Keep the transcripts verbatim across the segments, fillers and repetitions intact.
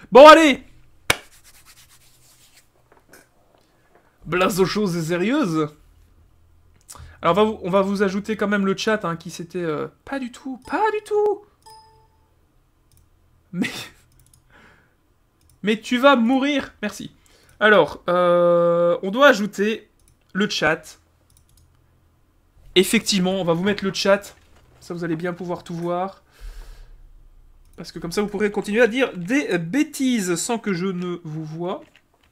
Bon, allez. Place aux choses sérieuses. Alors, on va, vous, on va vous ajouter quand même le chat, hein, qui s'était... Euh... Pas du tout, pas du tout. Mais... Mais tu vas mourir. Merci. Alors, euh, on doit ajouter le chat. Effectivement, on va vous mettre le chat. Ça, vous allez bien pouvoir tout voir. Parce que comme ça, vous pourrez continuer à dire des bêtises sans que je ne vous voie.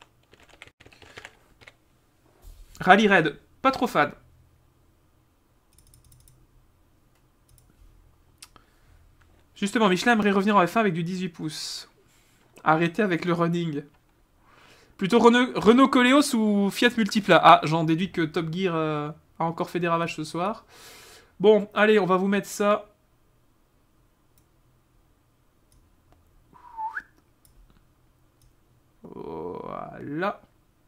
Rally Red, pas trop fan. Justement, Michelin aimerait revenir en F un avec du dix-huit pouces. Arrêtez avec le running. Plutôt Renault, Renault Koleos ou Fiat Multipla. Ah, j'en déduis que Top Gear euh, a encore fait des ravages ce soir. Bon, allez, on va vous mettre ça. Voilà.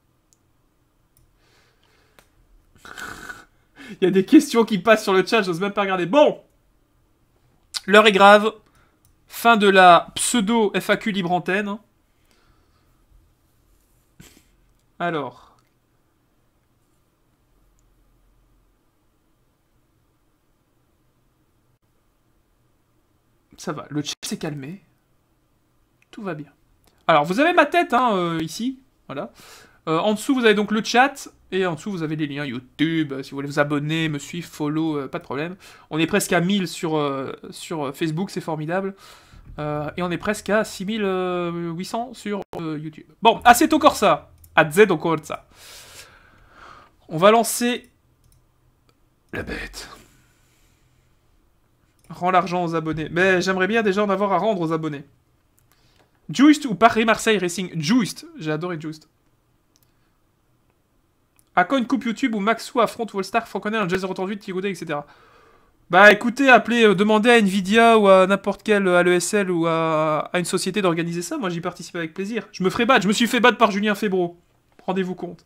Il y a des questions qui passent sur le chat, j'ose même pas regarder. Bon, l'heure est grave. Fin de la pseudo F A Q libre antenne. Alors. Ça va, le chat s'est calmé. Tout va bien. Alors, vous avez ma tête, hein, euh, ici. Voilà. Euh, en dessous, vous avez donc le chat. Et en dessous, vous avez les liens YouTube. Si vous voulez vous abonner, me suivre, follow, euh, pas de problème. On est presque à mille sur, euh, sur Facebook, c'est formidable. Euh, et on est presque à six mille huit cents sur euh, YouTube. Bon, Assetto Corsa. Assetto Corsa. On va lancer la bête. Rends l'argent aux abonnés. Mais j'aimerais bien déjà en avoir à rendre aux abonnés. Juiced ou Paris-Marseille Racing? Juiced. J'ai adoré Juiced. À quand une coupe YouTube où Maxou affronte Wallstar, Franconnet, un Jazz zéro trente-huit, Tigodé, et cetera. Bah écoutez, appelez, euh, demandez à Nvidia ou à n'importe quel, à l'E S L ou à, à une société d'organiser ça. Moi j'y participe avec plaisir. Je me ferai battre. Je me suis fait battre par Julien Febro. Rendez-vous compte.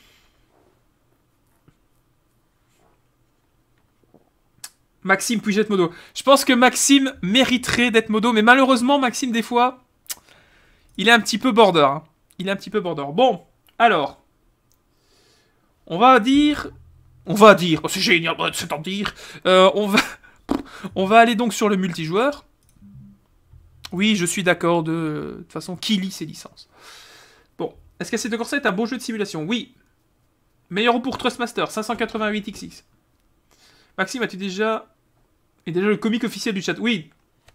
Maxime puis-je être modo? Je pense que Maxime mériterait d'être modo, mais malheureusement, Maxime, des fois, il est un petit peu border. Hein. Il est un petit peu border. Bon, alors, on va dire... On va dire... Oh, c'est génial, c'est en dire. Euh, on va... on va aller donc sur le multijoueur. Oui, je suis d'accord, de... de toute façon, qui lit ses licences? Bon, est-ce qu'Assetto Corsa est un bon jeu de simulation? Oui. Meilleur pour Trustmaster, cinq cent quatre-vingt-huit X X. Maxime, as-tu déjà... Et déjà le comique officiel du chat? Oui.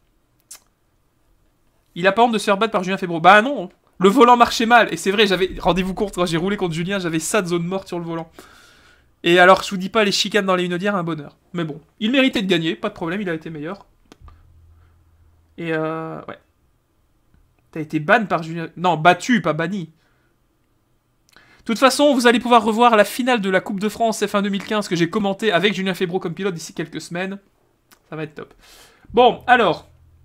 Il a pas honte de se faire battre par Julien Febro. Bah non. Le volant marchait mal. Et c'est vrai, j'avais... Rendez-vous compte, quand j'ai roulé contre Julien, j'avais ça de zone morte sur le volant. Et alors, je vous dis pas, les chicanes dans les Hunaudières, un bonheur. Mais bon. Il méritait de gagner, pas de problème, il a été meilleur. Et euh... ouais. T'as été ban par Julien... Non, battu, pas banni. De toute façon, vous allez pouvoir revoir la finale de la Coupe de France F un deux mille quinze que j'ai commenté avec Julien Febro comme pilote d'ici quelques semaines. Ça va être top. Bon, alors.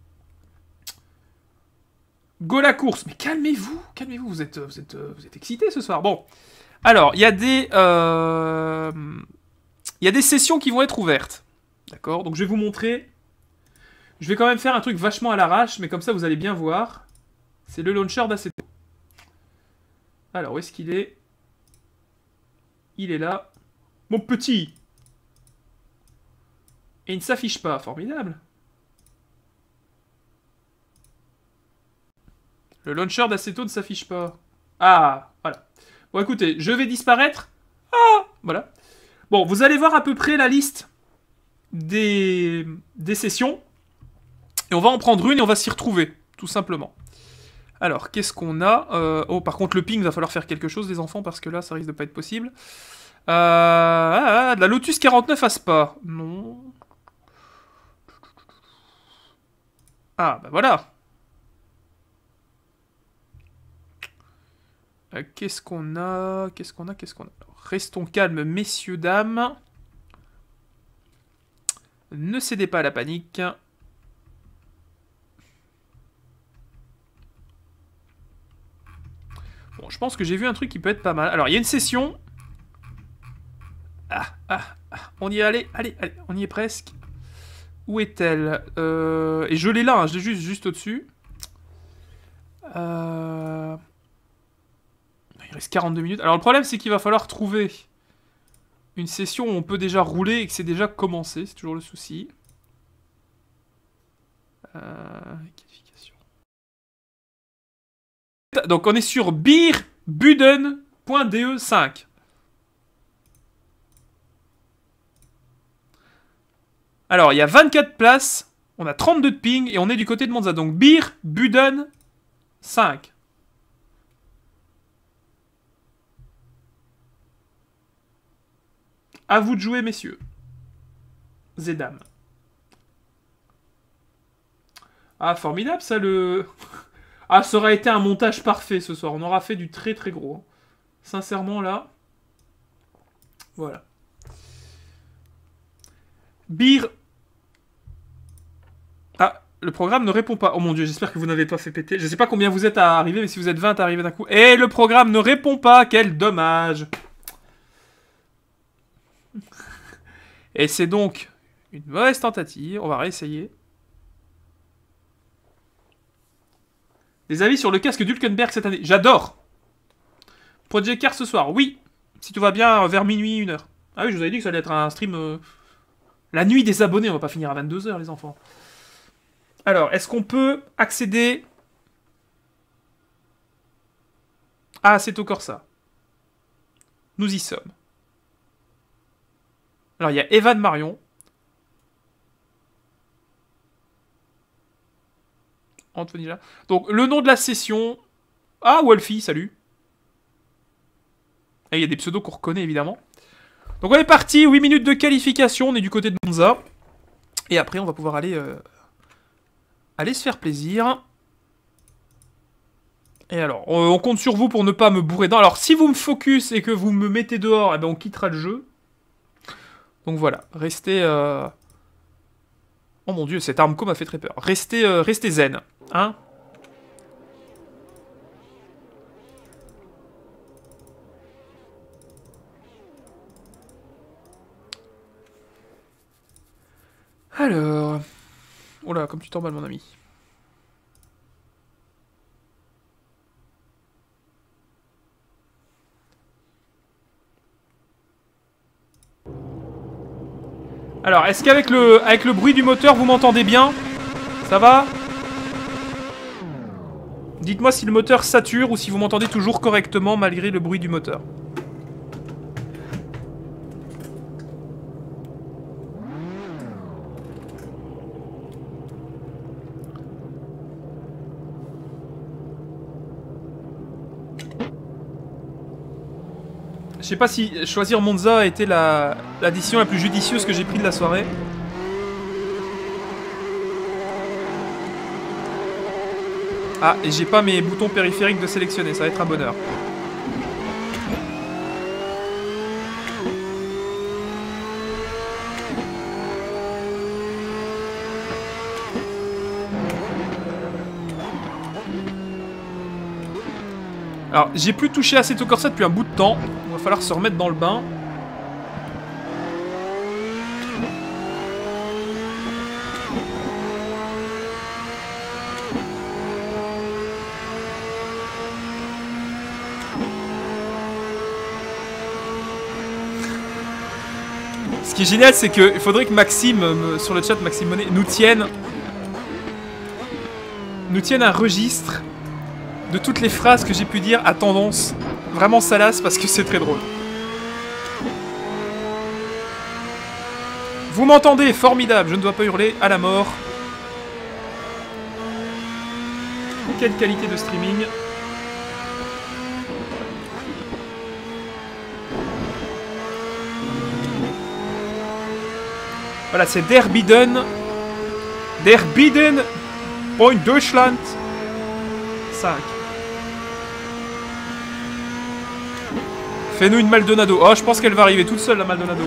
Go la course. Mais calmez-vous, calmez-vous. Vous êtes, vous êtes, vous êtes excités ce soir. Bon. Alors, il y a des... Euh... Il y a des sessions qui vont être ouvertes. D'accord? Donc, je vais vous montrer. Je vais quand même faire un truc vachement à l'arrache, mais comme ça, vous allez bien voir. C'est le launcher d'Assetto. Alors, où est-ce qu'il est? Il est là. Mon petit. Et il ne s'affiche pas. Formidable. Le launcher d'Assetto ne s'affiche pas. Ah, voilà. Bon, écoutez, je vais disparaître. Ah, voilà. Bon, vous allez voir à peu près la liste des, des sessions. Et on va en prendre une et on va s'y retrouver, tout simplement. Alors, qu'est-ce qu'on a? euh, Oh, par contre, le ping, va falloir faire quelque chose, les enfants, parce que là, ça risque de pas être possible. Euh, ah, de la Lotus quarante-neuf à Spa. Non. Ah, bah voilà. Euh, qu'est-ce qu'on a? Qu'est-ce qu'on a? Qu'est-ce qu'on a? Alors, restons calmes, messieurs, dames. Ne cédez pas à la panique. Bon, je pense que j'ai vu un truc qui peut être pas mal. Alors, il y a une session. Ah, ah, ah. On y est allé. Allez, allez, on y est presque. Où est-elle? euh... Et je l'ai là, hein, je l'ai juste, juste au-dessus. Euh... Il reste quarante-deux minutes. Alors le problème c'est qu'il va falloir trouver une session où on peut déjà rouler et que c'est déjà commencé. C'est toujours le souci. Euh... Qualification. Donc on est sur beerbuden.de cinq. Alors il y a vingt-quatre places. On a trente-deux de ping et on est du côté de Monza. Donc beerbuden cinq. À vous de jouer, messieurs. Zedam. Ah, formidable, ça, le... Ah, ça aurait été un montage parfait, ce soir. On aura fait du très, très gros. Sincèrement, là... Voilà. Bir... Ah, le programme ne répond pas. Oh mon dieu, j'espère que vous n'avez pas fait péter. Je sais pas combien vous êtes à arriver, mais si vous êtes vingt à arriver d'un coup... Et le programme ne répond pas, quel dommage. Et c'est donc une mauvaise tentative. On va réessayer. Des avis sur le casque d'Hülkenberg cette année. J'adore. Project Car ce soir. Oui. Si tout va bien, vers minuit, une heure. Ah oui, je vous avais dit que ça allait être un stream... Euh... La nuit des abonnés. On va pas finir à vingt-deux heures, les enfants. Alors, est-ce qu'on peut accéder... Ah, c'est au Corsa. Nous y sommes. Alors, il y a Evan Marion. Anthony là. Donc, le nom de la session... Ah, Wolfie, salut. Et il y a des pseudos qu'on reconnaît, évidemment. Donc, on est parti. huit minutes de qualification. On est du côté de Monza. Et après, on va pouvoir aller... Euh, aller se faire plaisir. Et alors, on, on compte sur vous pour ne pas me bourrer dedans. Alors, si vous me focus et que vous me mettez dehors, eh ben, on quittera le jeu. Donc voilà, restez... Euh... Oh mon dieu, cette arme-co m'a fait très peur. Restez, euh, restez zen, hein. Alors... Oh là, comme tu t'emballes, mon ami. Alors, est-ce qu'avec le, avec le bruit du moteur, vous m'entendez bien? Ça va? Dites-moi si le moteur sature ou si vous m'entendez toujours correctement malgré le bruit du moteur. Je sais pas si choisir Monza a été la, la décision la plus judicieuse que j'ai prise de la soirée. Ah, et j'ai pas mes boutons périphériques de sélectionner, ça va être un bonheur. Alors, j'ai plus touché à cette Corsa depuis un bout de temps. Il va falloir se remettre dans le bain. Ce qui est génial, c'est qu'il faudrait que Maxime, sur le chat, Maxime Monet, nous tienne... nous tienne un registre de toutes les phrases que j'ai pu dire à tendance vraiment salace parce que c'est très drôle. Vous m'entendez? Formidable, je ne dois pas hurler à la mort. Quelle qualité de streaming. Voilà, c'est Der Biden. Der Biden. Point Deutschland. cinq. Fais-nous une Maldonado. Oh, je pense qu'elle va arriver toute seule, la Maldonado.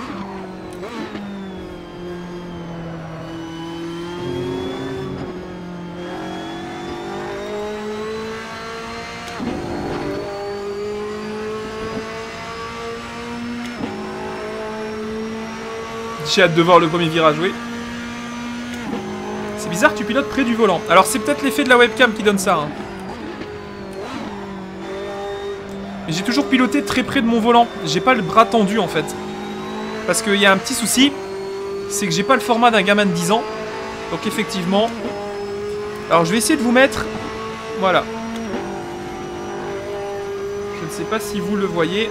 J'ai hâte de voir le premier virage, oui. C'est bizarre, tu pilotes près du volant. Alors, c'est peut-être l'effet de la webcam qui donne ça, hein. Mais j'ai toujours piloté très près de mon volant. J'ai pas le bras tendu en fait. Parce qu'il y a un petit souci. C'est que j'ai pas le format d'un gamin de dix ans. Donc effectivement... Alors je vais essayer de vous mettre... Voilà. Je ne sais pas si vous le voyez.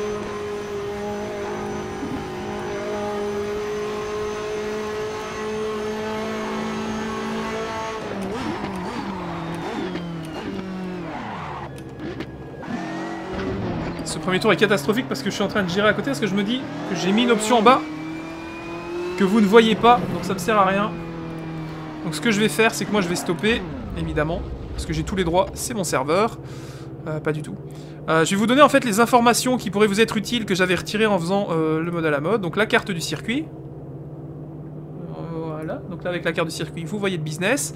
Ce premier tour est catastrophique parce que je suis en train de gérer à côté. Parce que je me dis que j'ai mis une option en bas que vous ne voyez pas. Donc ça ne sert à rien. Donc ce que je vais faire, c'est que moi je vais stopper, évidemment. Parce que j'ai tous les droits, c'est mon serveur. Euh, pas du tout. Euh, je vais vous donner en fait les informations qui pourraient vous être utiles que j'avais retirées en faisant euh, le mode à la mode. Donc la carte du circuit. Voilà. Donc là avec la carte du circuit, vous voyez le business.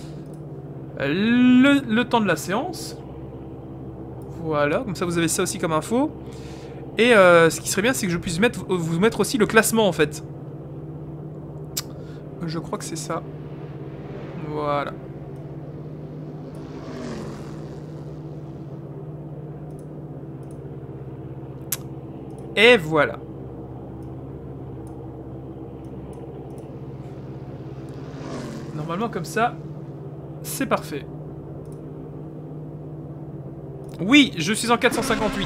Le, le temps de la séance. Voilà, comme ça vous avez ça aussi comme info. Et euh, ce qui serait bien, c'est que je puisse mettre, vous mettre aussi le classement en fait. Je crois que c'est ça. Voilà. Et voilà. Normalement comme ça, c'est parfait. Oui, je suis en quatre cent cinquante-huit.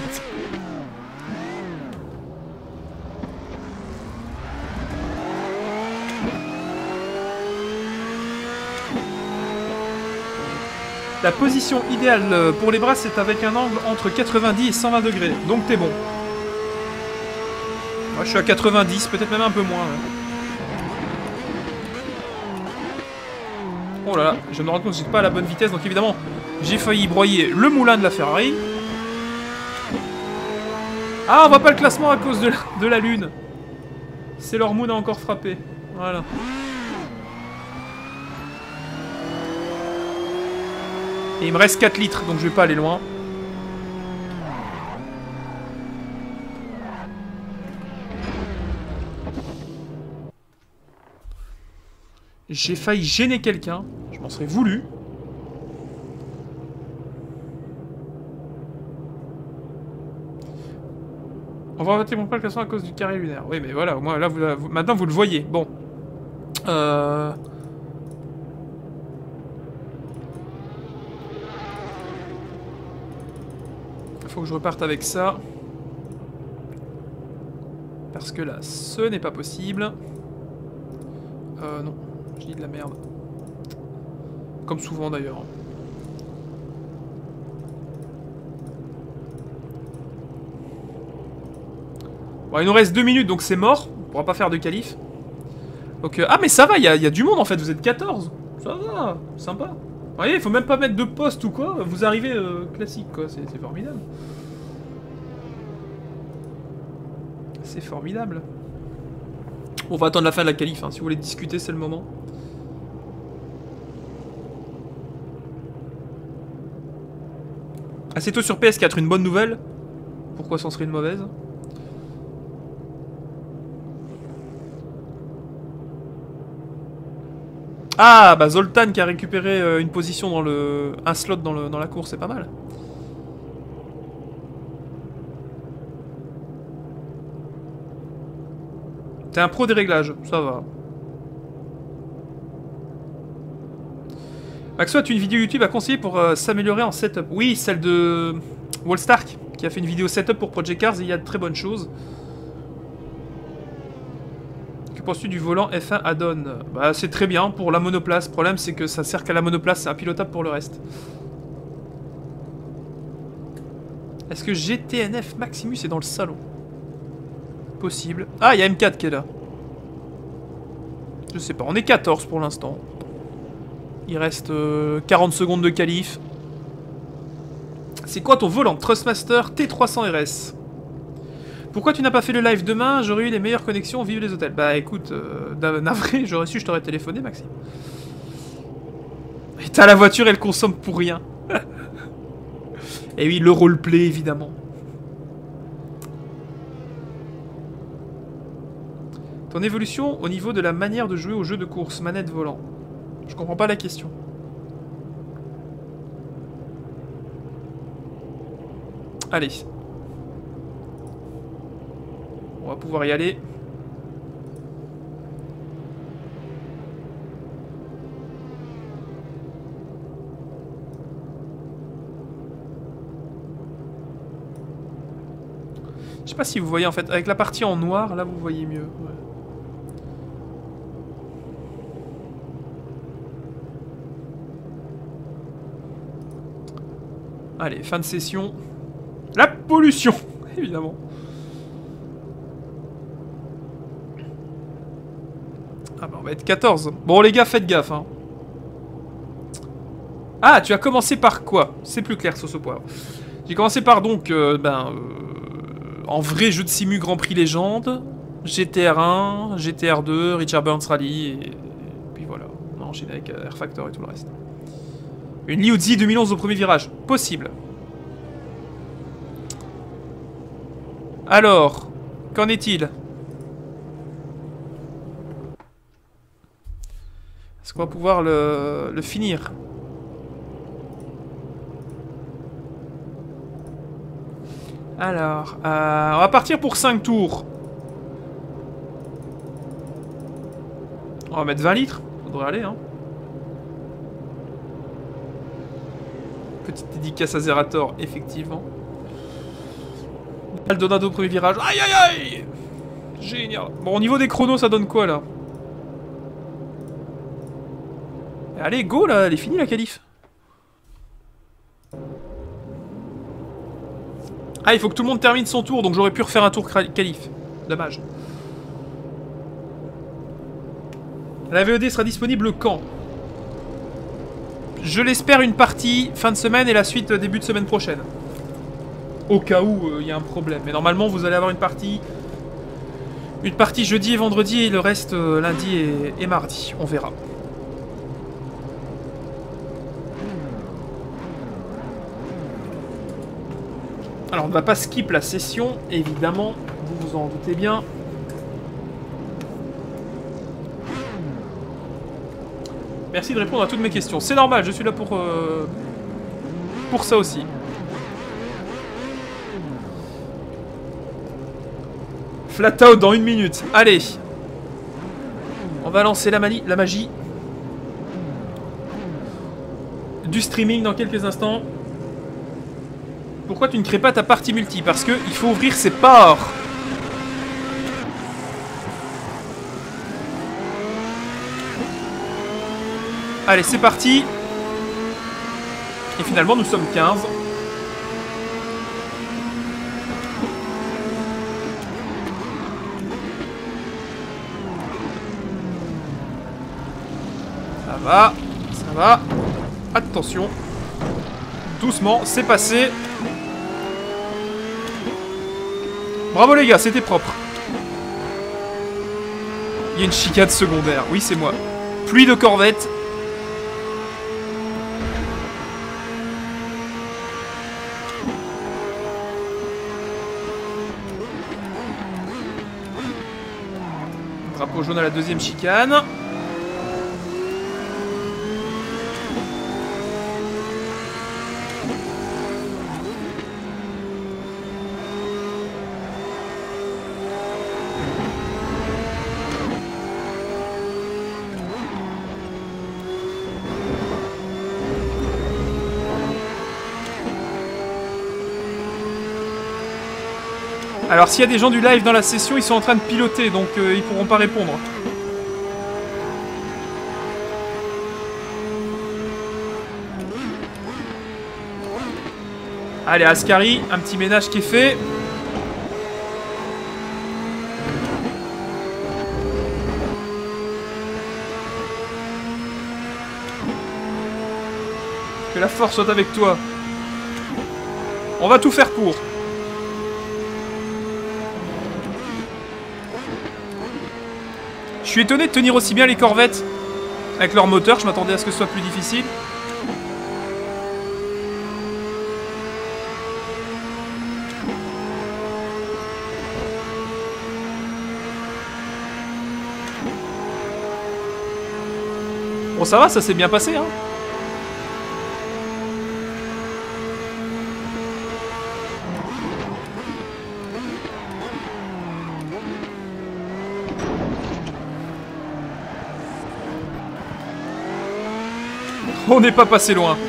La position idéale pour les bras, c'est avec un angle entre quatre-vingt-dix et cent vingt degrés. Donc t'es bon. Moi, je suis à quatre-vingt-dix, peut-être même un peu moins. Oh là là, je me rends compte que j'étais pas à la bonne vitesse, donc évidemment, j'ai failli broyer le moulin de la Ferrari. Ah, on voit pas le classement à cause de la, de la lune. Sailor Moon a encore frappé. Voilà. Et il me reste quatre litres, donc je vais pas aller loin. J'ai failli gêner quelqu'un. Je m'en serais voulu. On va rater mon pas le classement à cause du carré lunaire. Oui, mais voilà, au moins, là, vous, vous, maintenant, vous le voyez. Bon. Euh... Faut que je reparte avec ça. Parce que là, ce n'est pas possible. Euh, non. Je dis de la merde. Comme souvent, d'ailleurs. Bon, il nous reste deux minutes, donc c'est mort. On pourra pas faire de qualif. Donc, euh... ah, mais ça va, il y, y a du monde, en fait. Vous êtes quatorze. Ça va, sympa. Vous voyez, il faut même pas mettre de poste ou quoi. Vous arrivez euh, classique, quoi. C'est formidable. C'est formidable. On va attendre la fin de la qualif, hein. Si vous voulez discuter, c'est le moment. Assez tôt sur P S quatre, une bonne nouvelle. Pourquoi c'en serait une mauvaise? Ah, bah Zoltan qui a récupéré euh, une position dans le... un slot dans, le... dans la course, c'est pas mal. T'es un pro des réglages, ça va. Maxo, as-tu une vidéo YouTube à conseiller pour euh, s'améliorer en setup? Oui, celle de Wallstark, qui a fait une vidéo setup pour Project Cars, et il y a de très bonnes choses. Que penses-tu du volant F un add-on? Bah, c'est très bien pour la monoplace. Le problème, c'est que ça sert qu'à la monoplace, c'est impilotable pour le reste. Est-ce que G T N F Maximus est dans le salon? Possible. Ah, il y a M quatre qui est là. Je sais pas, on est quatorze pour l'instant. Il reste euh, quarante secondes de qualif. C'est quoi ton volant Trustmaster T trois cents R S? Pourquoi tu n'as pas fait le live demain? J'aurais eu les meilleures connexions, vive les hôtels. Bah écoute, euh, navré, j'aurais su, je t'aurais téléphoné, Maxime. Et t'as la voiture, elle consomme pour rien. Et oui, le roleplay, évidemment. Ton évolution au niveau de la manière de jouer au jeu de course, manette volant. Je comprends pas la question. Allez. On va pouvoir y aller. Je sais pas si vous voyez en fait, avec la partie en noir, là vous voyez mieux. Ouais. Allez, fin de session. La pollution, évidemment. Ah bah on va être quatorze. Bon les gars, faites gaffe. Hein. Ah, tu as commencé par quoi? C'est plus clair, sauce au poivre. J'ai commencé par donc, euh, ben... Euh... en vrai jeu de simu Grand Prix Légende, G T R un, G T R deux, Richard Burns Rally, et, et puis voilà, on a enchaîné avec Air Factor et tout le reste. Une Liuzzi deux mille onze au premier virage, possible. Alors, qu'en est-il? Est-ce qu'on va pouvoir le, le finir? Alors, euh, on va partir pour cinq tours. On va mettre vingt litres. Faudrait aller, hein. Petite dédicace à Zerator, effectivement. Maldonado, premier virage. Aïe, aïe, aïe! Génial. Bon, au niveau des chronos, ça donne quoi, là? Allez, go, là. Elle est finie, la qualif. Ah, il faut que tout le monde termine son tour, donc j'aurais pu refaire un tour qualif. Dommage. La V O D sera disponible quand? Je l'espère une partie fin de semaine et la suite début de semaine prochaine. Au cas où il euh, y a un problème. Mais normalement, vous allez avoir une partie... Une partie jeudi et vendredi et le reste euh, lundi et, et mardi. On verra. Alors, on ne va pas skip la session, évidemment. Vous vous en doutez bien. Merci de répondre à toutes mes questions. C'est normal, je suis là pour... Euh, pour ça aussi. Flat out dans une minute. Allez. On va lancer la, manie, la magie. Du streaming dans quelques instants. Pourquoi tu ne crées pas ta partie multi? Parce que il faut ouvrir ses ports. Allez, c'est parti. Et finalement, nous sommes quinze. Ça va. Ça va. Attention. Doucement, c'est passé. Bravo les gars, c'était propre. Il y a une chicane secondaire. Oui, c'est moi. Pluie de corvettes. Drapeau jaune à la deuxième chicane. Alors s'il y a des gens du live dans la session, ils sont en train de piloter, donc euh, ils pourront pas répondre. Allez, Ascari, un petit ménage qui est fait. Que la force soit avec toi. On va tout faire pour. Je suis étonné de tenir aussi bien les corvettes avec leur moteur, je m'attendais à ce que ce soit plus difficile. Bon ça va, ça s'est bien passé hein. On n'est pas passé loin.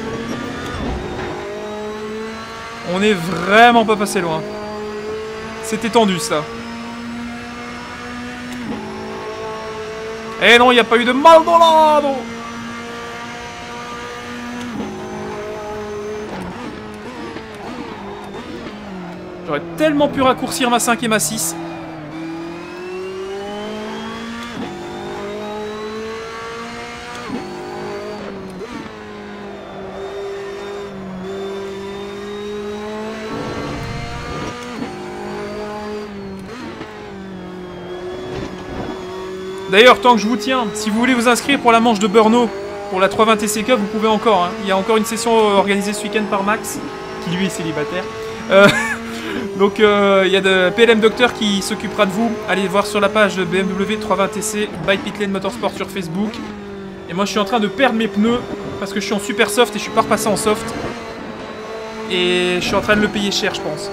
On n'est vraiment pas passé loin. C'était tendu, ça. Eh non, il n'y a pas eu de Maldonado. J'aurais tellement pu raccourcir ma cinq et ma six. D'ailleurs, tant que je vous tiens, si vous voulez vous inscrire pour la manche de Brno, pour la trois vingt T C Cup, vous pouvez encore. Hein. Il y a encore une session organisée ce week-end par Max, qui lui est célibataire. Euh, donc, euh, il y a de P L M Docteur qui s'occupera de vous. Allez voir sur la page B M W trois vingt T C, by Pitlane Motorsport sur Facebook. Et moi, je suis en train de perdre mes pneus, parce que je suis en super soft et je suis pas repassé en soft. Et je suis en train de le payer cher, je pense.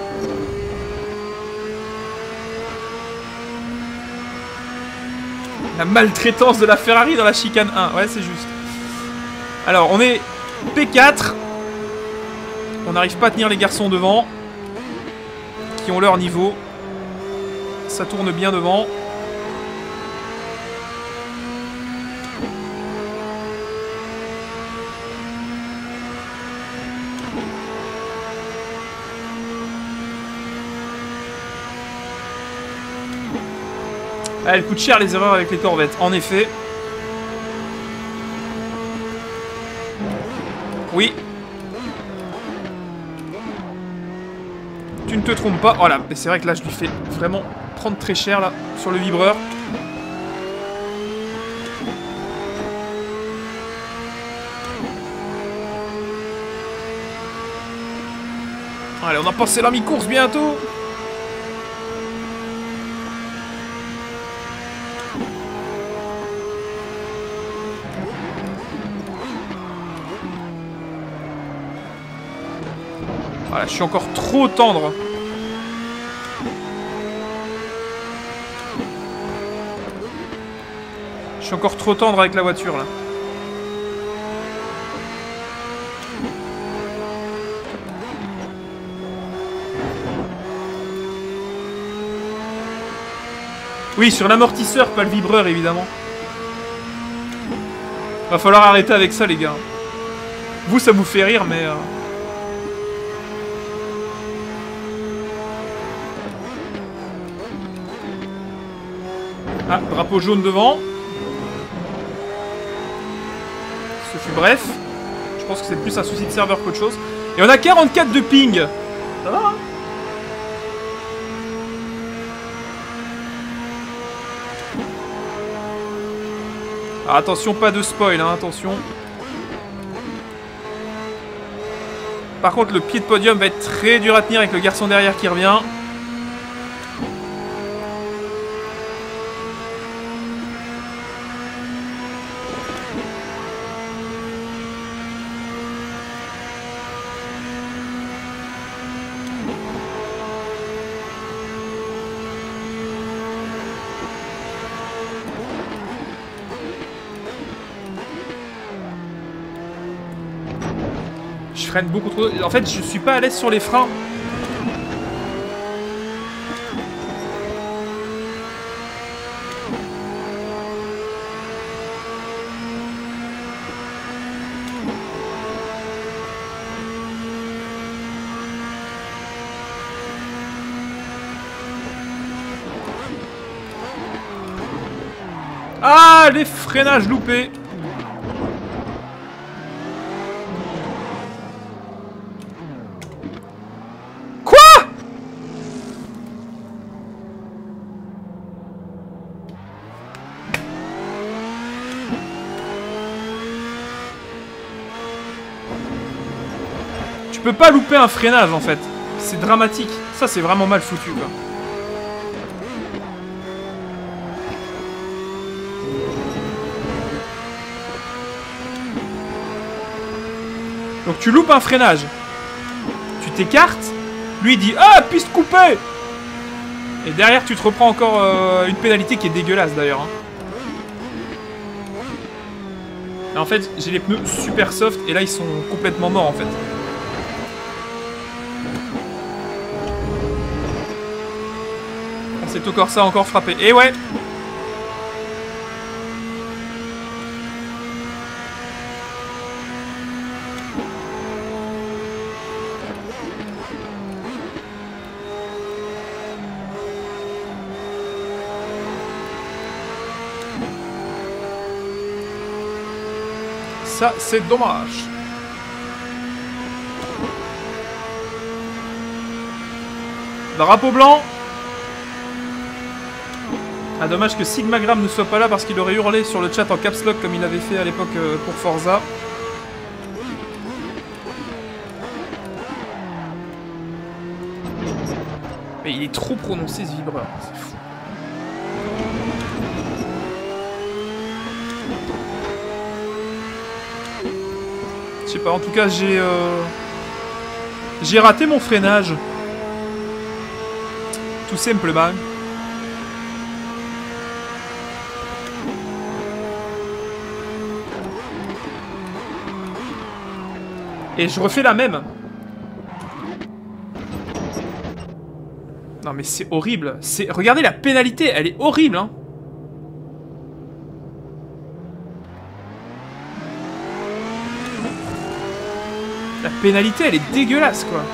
La maltraitance de la Ferrari dans la chicane un. Ouais, c'est juste. Alors, on est P quatre. On n'arrive pas à tenir les garçons devant. Qui ont leur niveau. Ça tourne bien devant. Ah, elle coûte cher les erreurs avec les Corvettes, en effet. Oui. Tu ne te trompes pas. Oh là, c'est vrai que là je lui fais vraiment prendre très cher là, sur le vibreur. Allez, on a passé la mi-course bientôt. Voilà, je suis encore trop tendre. Je suis encore trop tendre avec la voiture là. Oui, sur l'amortisseur, pas le vibreur évidemment. Va falloir arrêter avec ça les gars. Vous, ça vous fait rire, mais... Euh... Ah, drapeau jaune devant. Ce fut bref. Je pense que c'est plus un souci de serveur qu'autre chose. Et on a quarante-quatre de ping. Ça va, hein? Ah, attention, pas de spoil, hein, attention. Par contre, le pied de podium va être très dur à tenir avec le garçon derrière qui revient. Je freine beaucoup trop. En fait, je suis pas à l'aise sur les freins. Ah, les freinages loupés. Tu peux pas louper un freinage en fait. C'est dramatique. Ça c'est vraiment mal foutu quoi. Donc tu loupes un freinage. Tu t'écartes. Lui il dit ah piste coupée. Et derrière tu te reprends encore euh, une pénalité qui est dégueulasse d'ailleurs. Hein. Et en fait, j'ai les pneus super soft et là ils sont complètement morts en fait. On s'est au Corsa encore frappé. Et ouais. Ça, c'est dommage. Drapeau blanc. Ah, dommage que Sigmagram ne soit pas là parce qu'il aurait hurlé sur le chat en caps lock comme il avait fait à l'époque euh, pour Forza. Mais il est trop prononcé ce vibreur, c'est fou. Je sais pas, en tout cas j'ai euh... j'ai raté mon freinage. Tout simplement. Et je refais la même. Non mais c'est horrible. C'est... Regardez la pénalité, elle est horrible hein. La pénalité elle est dégueulasse quoi.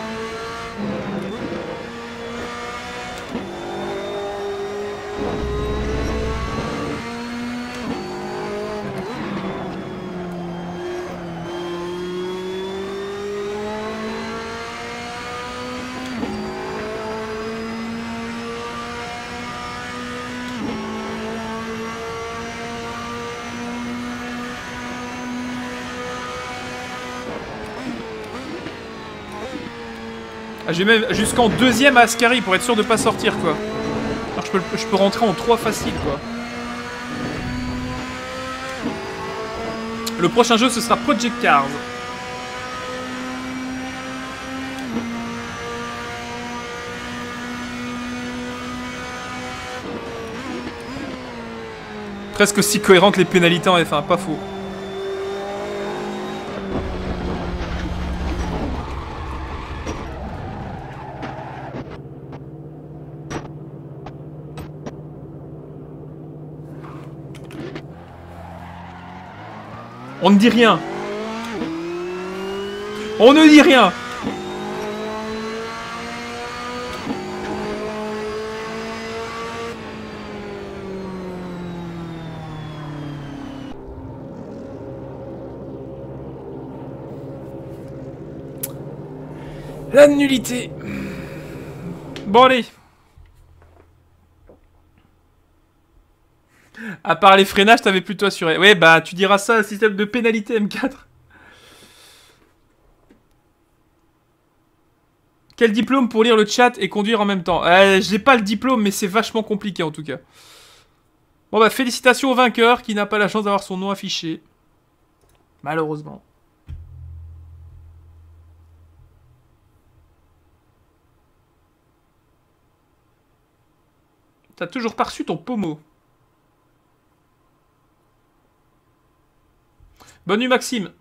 Ah, j'ai même jusqu'en deuxième à Ascari pour être sûr de pas sortir quoi. Alors je peux, je peux rentrer en trois facile quoi. Le prochain jeu ce sera Project Cars. Presque aussi cohérent que les pénalités en F un, pas faux. On ne dit rien. On ne dit rien. La nullité. Bon allez. À part les freinages, t'avais plutôt assuré. Ouais, bah, tu diras ça, système de pénalité M quatre. Quel diplôme pour lire le chat et conduire en même temps? euh, J'ai pas le diplôme, mais c'est vachement compliqué en tout cas. Bon bah, félicitations au vainqueur qui n'a pas la chance d'avoir son nom affiché. Malheureusement. T'as toujours pas reçu ton pommeau. Bonne nuit Maxime.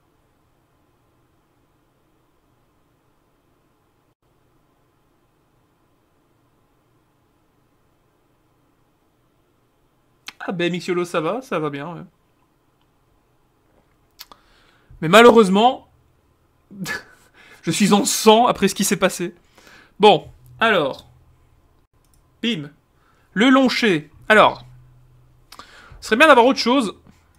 Ah ben Mixiolo ça va, ça va bien. Ouais. Mais malheureusement, je suis en sang après ce qui s'est passé. Bon, alors. Bim. Le loncher. Alors. Ce serait bien d'avoir autre chose.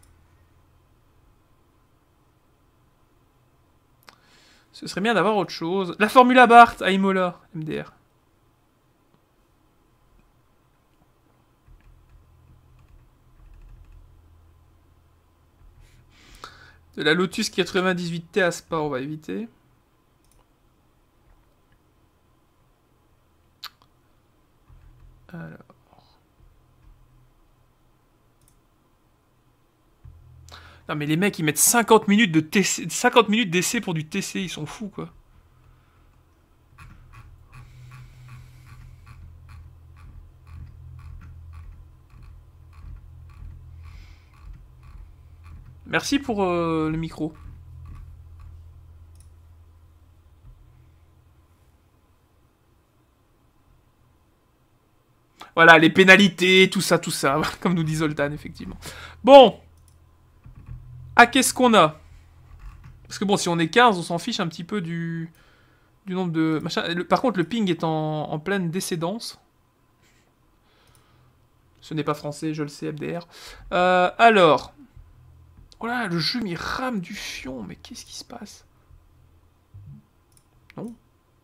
Ce serait bien d'avoir autre chose. La Formule Abarth à Imola, M D R. De la Lotus quatre-vingt-dix-huit T à Spa, on va éviter. Alors. Non mais les mecs ils mettent cinquante minutes de T C, cinquante minutes d'essai pour du T C, ils sont fous quoi. Merci pour euh, le micro. Voilà, les pénalités, tout ça, tout ça. Comme nous dit Zoltan, effectivement. Bon. Ah, qu'est-ce qu'on a? Parce que bon, si on est quinze, on s'en fiche un petit peu du, du nombre de... Machin. Le, par contre, le ping est en, en pleine décédance. Ce n'est pas français, je le sais, F D R. Euh, alors... Oh là, le jeu m'y rame du fion, mais qu'est-ce qui se passe? Non.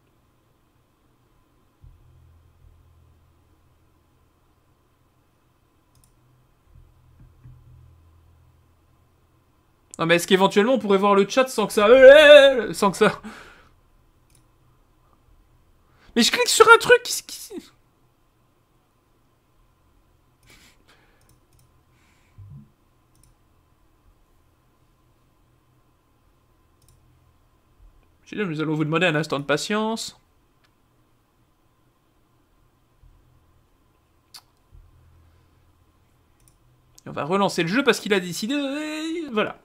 Non mais est-ce qu'éventuellement on pourrait voir le chat sans que ça... Sans que ça... Mais je clique sur un truc qui... Nous allons vous demander un instant de patience. Et on va relancer le jeu parce qu'il a décidé... Voilà.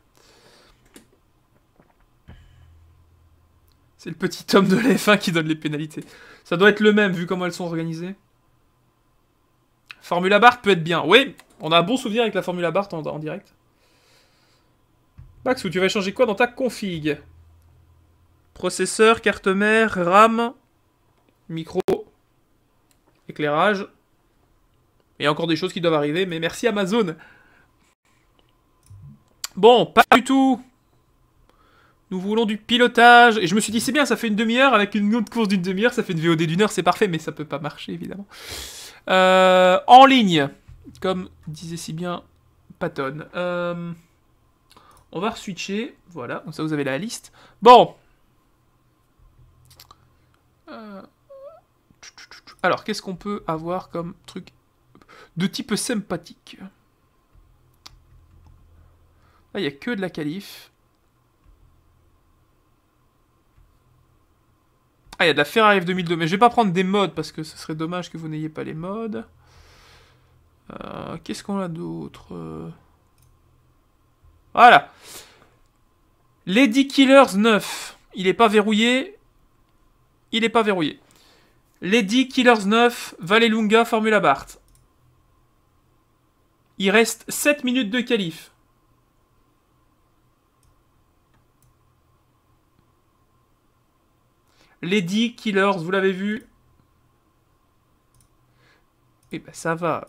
C'est le petit tome de la F un qui donne les pénalités. Ça doit être le même vu comment elles sont organisées. Formula Bart peut être bien. Oui, on a un bon souvenir avec la Formula Bart en, en direct. Max, où tu vas changer quoi dans ta config? Processeur, carte mère, RAM, micro, éclairage. Il y a encore des choses qui doivent arriver, mais merci Amazon. Bon, pas du tout. Nous voulons du pilotage. Et je me suis dit, c'est bien, ça fait une demi-heure. Avec une autre course d'une demi-heure, ça fait une V O D d'une heure, c'est parfait, mais ça peut pas marcher, évidemment. Euh, en ligne, comme disait si bien Patton. Euh, on va re-switcher. Voilà, comme ça vous avez la liste. Bon. Euh... Alors, qu'est-ce qu'on peut avoir comme truc de type sympathique? Là, il n'y a que de la qualif. Ah, il y a de la Ferrari F deux mille deux, mais je vais pas prendre des modes parce que ce serait dommage que vous n'ayez pas les modes. Euh, Qu'est-ce qu'on a d'autre? Voilà. Lady Killers neuf. Il est pas verrouillé. Il est pas verrouillé. Lady Killers neuf, Vallelunga, Formula Bart. Il reste sept minutes de qualif. Lady Killers, vous l'avez vu? Eh ben ça va.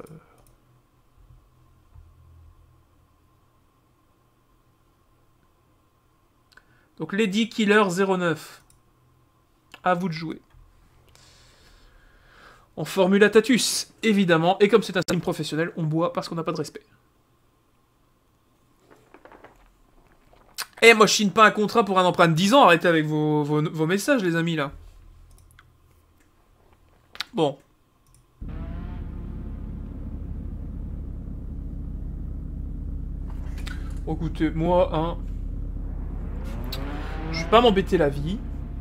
Donc Lady Killer zéro neuf. À vous de jouer. En Formula Tatus, évidemment. Et comme c'est un stream professionnel, on boit parce qu'on n'a pas de respect. Eh, moi je signe pas un contrat pour un emprunt de dix ans. Arrêtez avec vos, vos, vos messages, les amis, là. Bon. Écoutez, moi, hein... je vais pas m'embêter la vie.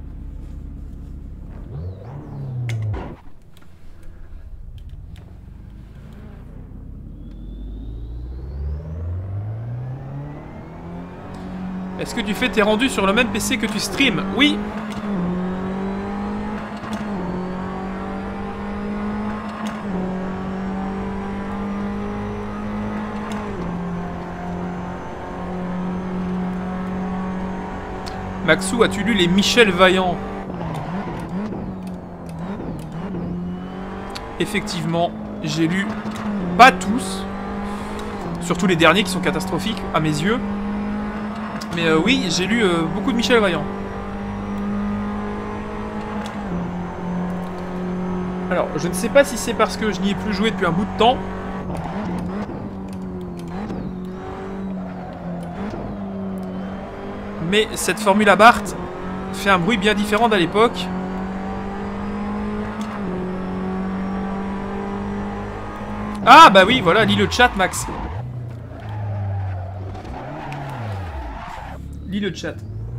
Est-ce que tu fais tes rendus sur le même P C que tu streams? Oui. Maxou, as-tu lu les Michel Vaillant? Effectivement, j'ai lu pas tous. Surtout les derniers qui sont catastrophiques à mes yeux. Mais euh, oui, j'ai lu euh, beaucoup de Michel Vaillant. Alors, je ne sais pas si c'est parce que je n'y ai plus joué depuis un bout de temps. Mais cette Formula Bart fait un bruit bien différent d'à l'époque. Ah bah oui, voilà, lis le chat, Max. Lis le chat.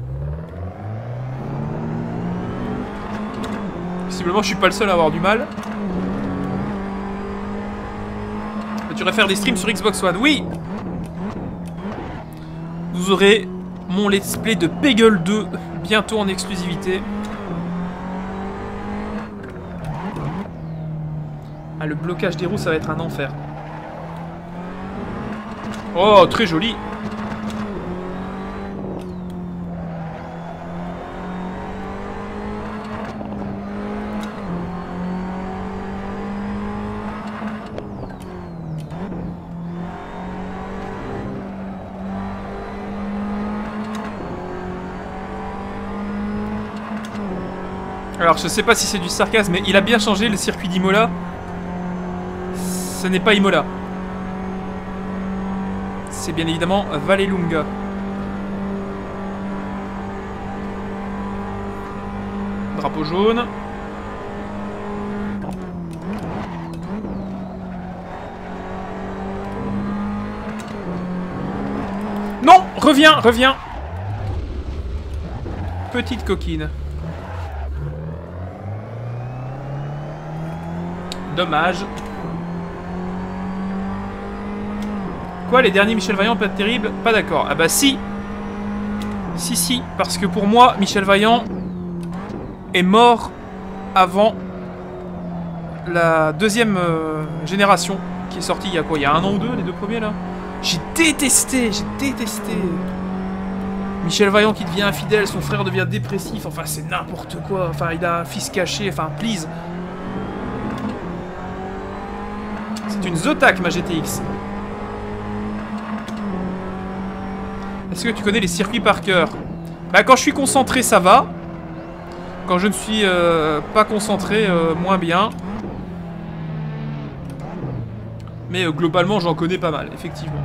Visiblement, je suis pas le seul à avoir du mal. Tu réfères des streams sur Xbox One? Oui. vous aurez mon let's play de Peggle deux bientôt en exclusivité. Ah, le blocage des roues, ça va être un enfer. Oh, très joli. Alors, je sais pas si c'est du sarcasme, mais il a bien changé le circuit d'Imola. Ce n'est pas Imola. C'est bien évidemment Vallelunga. Drapeau jaune. Non, reviens, reviens. Petite coquine. Dommage. Quoi, les derniers Michel Vaillant pas terribles? Pas d'accord. Ah bah si. Si, si. Parce que pour moi, Michel Vaillant est mort avant la deuxième euh, génération qui est sortie il y a quoi? Il y a un an ou deux, les deux premiers là. J'ai détesté, j'ai détesté. Michel Vaillant qui devient infidèle, son frère devient dépressif. Enfin, c'est n'importe quoi. Enfin, il a un fils caché. Enfin, please. C'est une Zotac, ma G T X. Est-ce que tu connais les circuits par cœur? Bah, quand je suis concentré, ça va. Quand je ne suis euh, pas concentré, euh, moins bien. Mais euh, globalement, j'en connais pas mal, effectivement.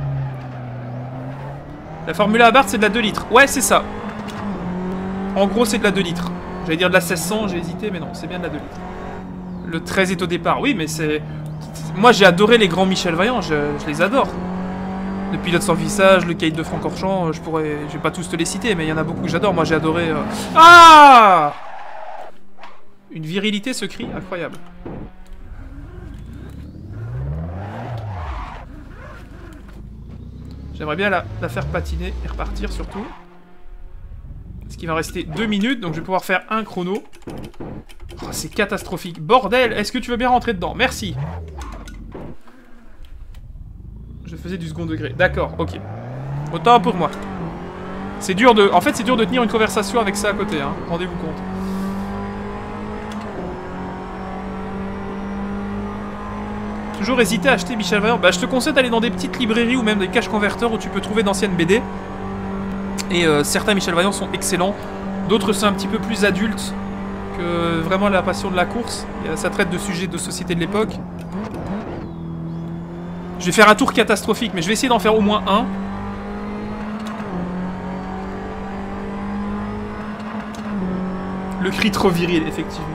La Formule Abarth, c'est de la deux litres. Ouais, c'est ça. En gros, c'est de la deux litres. J'allais dire de la seize cents, j'ai hésité, mais non, c'est bien de la deux litres. Le treize est au départ. Oui, mais c'est... Moi, j'ai adoré les grands Michel Vaillant, je, je les adore. Le Pilote sans visage, le Kate de Francorchamps, je pourrais... Je vais pas tous te les citer, mais il y en a beaucoup que j'adore. Moi, j'ai adoré... Euh... Ah! Une virilité, ce cri, incroyable. J'aimerais bien la, la faire patiner et repartir, surtout. Parce qu'il va rester deux minutes, donc je vais pouvoir faire un chrono. Oh, c'est catastrophique. Bordel, est-ce que tu veux bien rentrer dedans? Merci. Je faisais du second degré. D'accord, ok. Autant pour moi. C'est dur de... En fait, c'est dur de tenir une conversation avec ça à côté, hein. Rendez-vous compte. Toujours hésité à acheter Michel Vaillant. Bah, je te conseille d'aller dans des petites librairies ou même des caches converteurs où tu peux trouver d'anciennes B D. Et euh, certains Michel Vaillant sont excellents. D'autres sont un petit peu plus adultes que vraiment la passion de la course. Ça traite de sujets de société de l'époque. Je vais faire un tour catastrophique, mais je vais essayer d'en faire au moins un. Le cri trop viril, effectivement.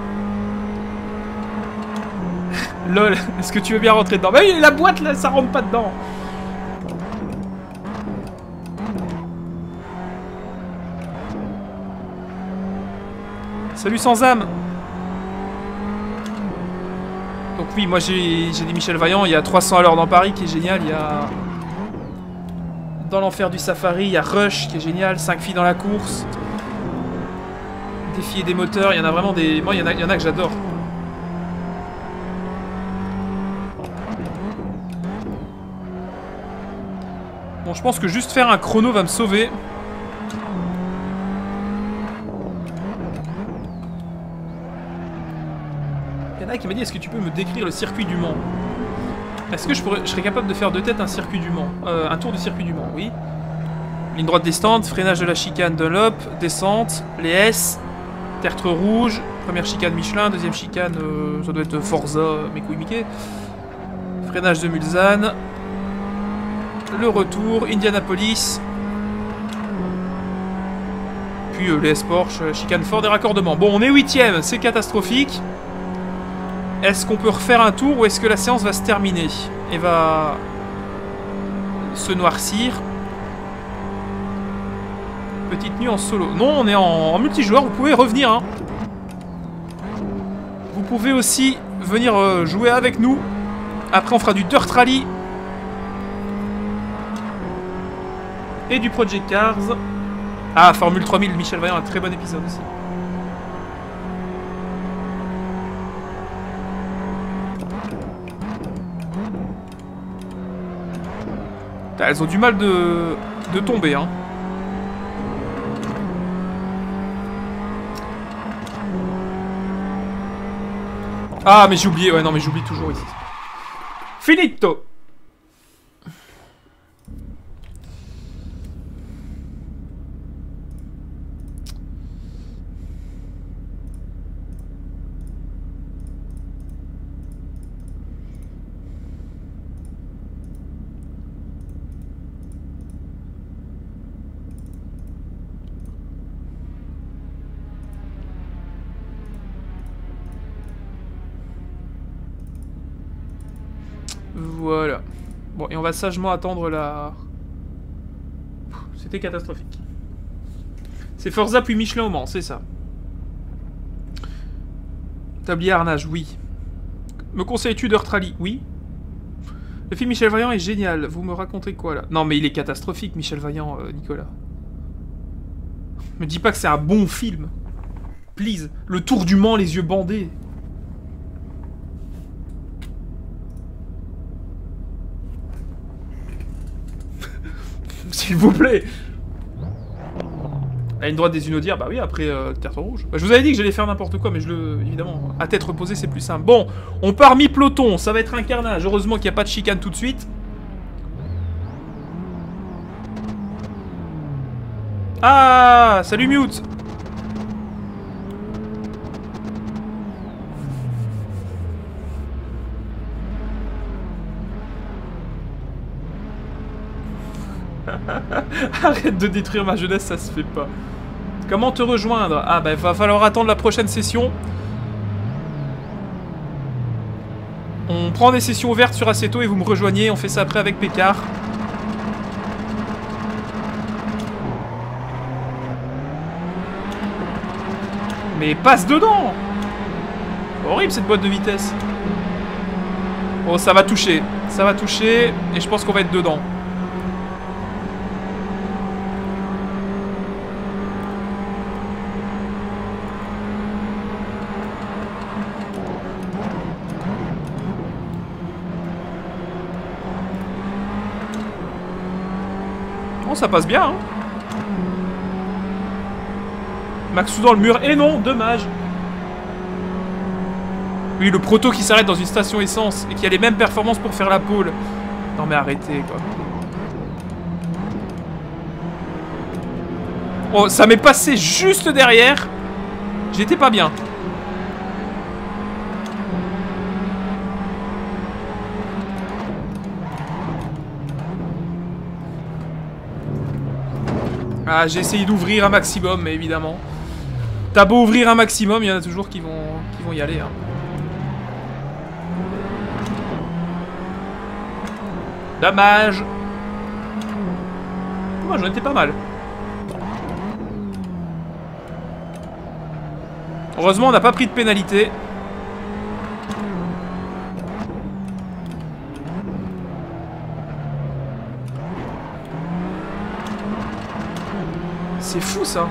Lol, est-ce que tu veux bien rentrer dedans? Bah oui, la boîte là, ça rentre pas dedans. Salut sans âme. Donc oui, moi j'ai des Michel Vaillant, il y a trois cents à l'heure dans Paris qui est génial, il y a... Dans l'enfer du safari, il y a Rush qui est génial, cinq filles dans la course. Défier des moteurs, il y en a vraiment des... Moi il y en a, il y en a que j'adore. Bon, je pense que juste faire un chrono va me sauver. Il y en a qui m'a dit, est-ce que tu peux me décrire le circuit du Mans? Est-ce que je, pourrais, je serais capable de faire de tête un circuit du Mans? euh, Un tour du circuit du Mans, oui. Ligne droite descente, freinage de la chicane Dunlop, descente, les S, tertre rouge, première chicane Michelin, deuxième chicane, euh, ça doit être Forza, mes couilles Mickey. Freinage de Mulsanne. Le retour, Indianapolis. Puis euh, les S-Porsche, chicane Ford et raccordement. Bon, on est huitième, c'est catastrophique. Est-ce qu'on peut refaire un tour ou est-ce que la séance va se terminer et va se noircir? Petite nuit en solo. Non, on est en, en multijoueur, vous pouvez revenir. Hein. Vous pouvez aussi venir euh, jouer avec nous. Après, on fera du Dirt Rally. Et du Project Cars. Ah, Formule trois mille, Michel Vaillant, un très bon épisode aussi. Putain, elles ont du mal de, de tomber, hein. Ah, mais j'ai oublié. Ouais, non, mais j'oublie toujours ici. Finito. Voilà. Bon, et on va sagement attendre la... C'était catastrophique. C'est Forza puis Michelin au Mans, c'est ça. Tablier harnage, oui. Me conseilles-tu d'Earth Rally? Oui. Le film Michel Vaillant est génial. Vous me racontez quoi, là? Non, mais il est catastrophique, Michel Vaillant, euh, Nicolas. Me dis pas que c'est un bon film. Please. Le Tour du Mans, les yeux bandés. S'il vous plaît. La ligne droite des Unodières, bah oui, après euh, carton rouge. Bah, je vous avais dit que j'allais faire n'importe quoi, mais je le... Évidemment, à tête reposée, c'est plus simple. Bon, on part mi-peloton, ça va être un carnage. Heureusement qu'il n'y a pas de chicane tout de suite. Ah, salut Mute. Arrête de détruire ma jeunesse, ça se fait pas. Comment te rejoindre? Ah bah va falloir attendre la prochaine session. On prend des sessions ouvertes sur Assetto et vous me rejoignez, on fait ça après avec Pécard. Mais passe dedans! Horrible cette boîte de vitesse. Oh, ça va toucher, ça va toucher et je pense qu'on va être dedans. Oh, ça passe bien, hein. Maxou dans le mur. Et non, dommage. Oui, le proto qui s'arrête dans une station essence et qui a les mêmes performances pour faire la pole. Non mais arrêtez, quoi. Oh, ça m'est passé juste derrière. J'étais pas bien. Ah, j'ai essayé d'ouvrir un maximum, mais évidemment. T'as beau ouvrir un maximum, il y en a toujours qui vont, qui vont y aller. Hein. Dommage. Moi, j'en étais pas mal. Heureusement, on n'a pas pris de pénalité. C'est fou, ça.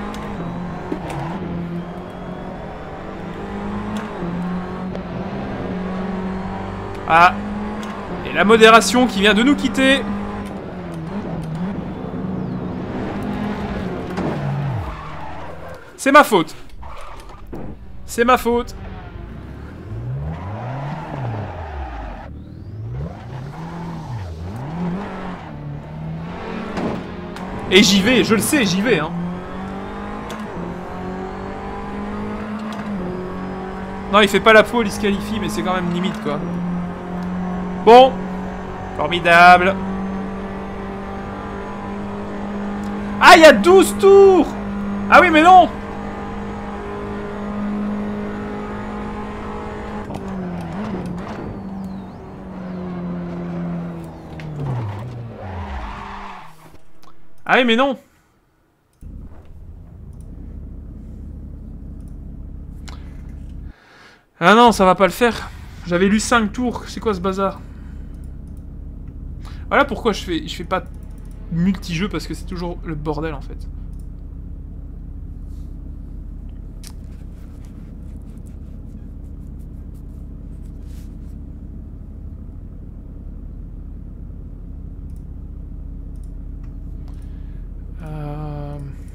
Ah. Et la modération qui vient de nous quitter. C'est ma faute. C'est ma faute. Et j'y vais, je le sais, j'y vais, hein. Non, il fait pas la pole, il se qualifie, mais c'est quand même limite, quoi. Bon. Formidable. Ah, il y a douze tours. Ah oui, mais non. Ah oui, mais non. Ah non, ça va pas le faire. J'avais lu cinq tours. C'est quoi ce bazar? Voilà pourquoi je fais, je fais pas multijeux parce que c'est toujours le bordel en fait. Euh...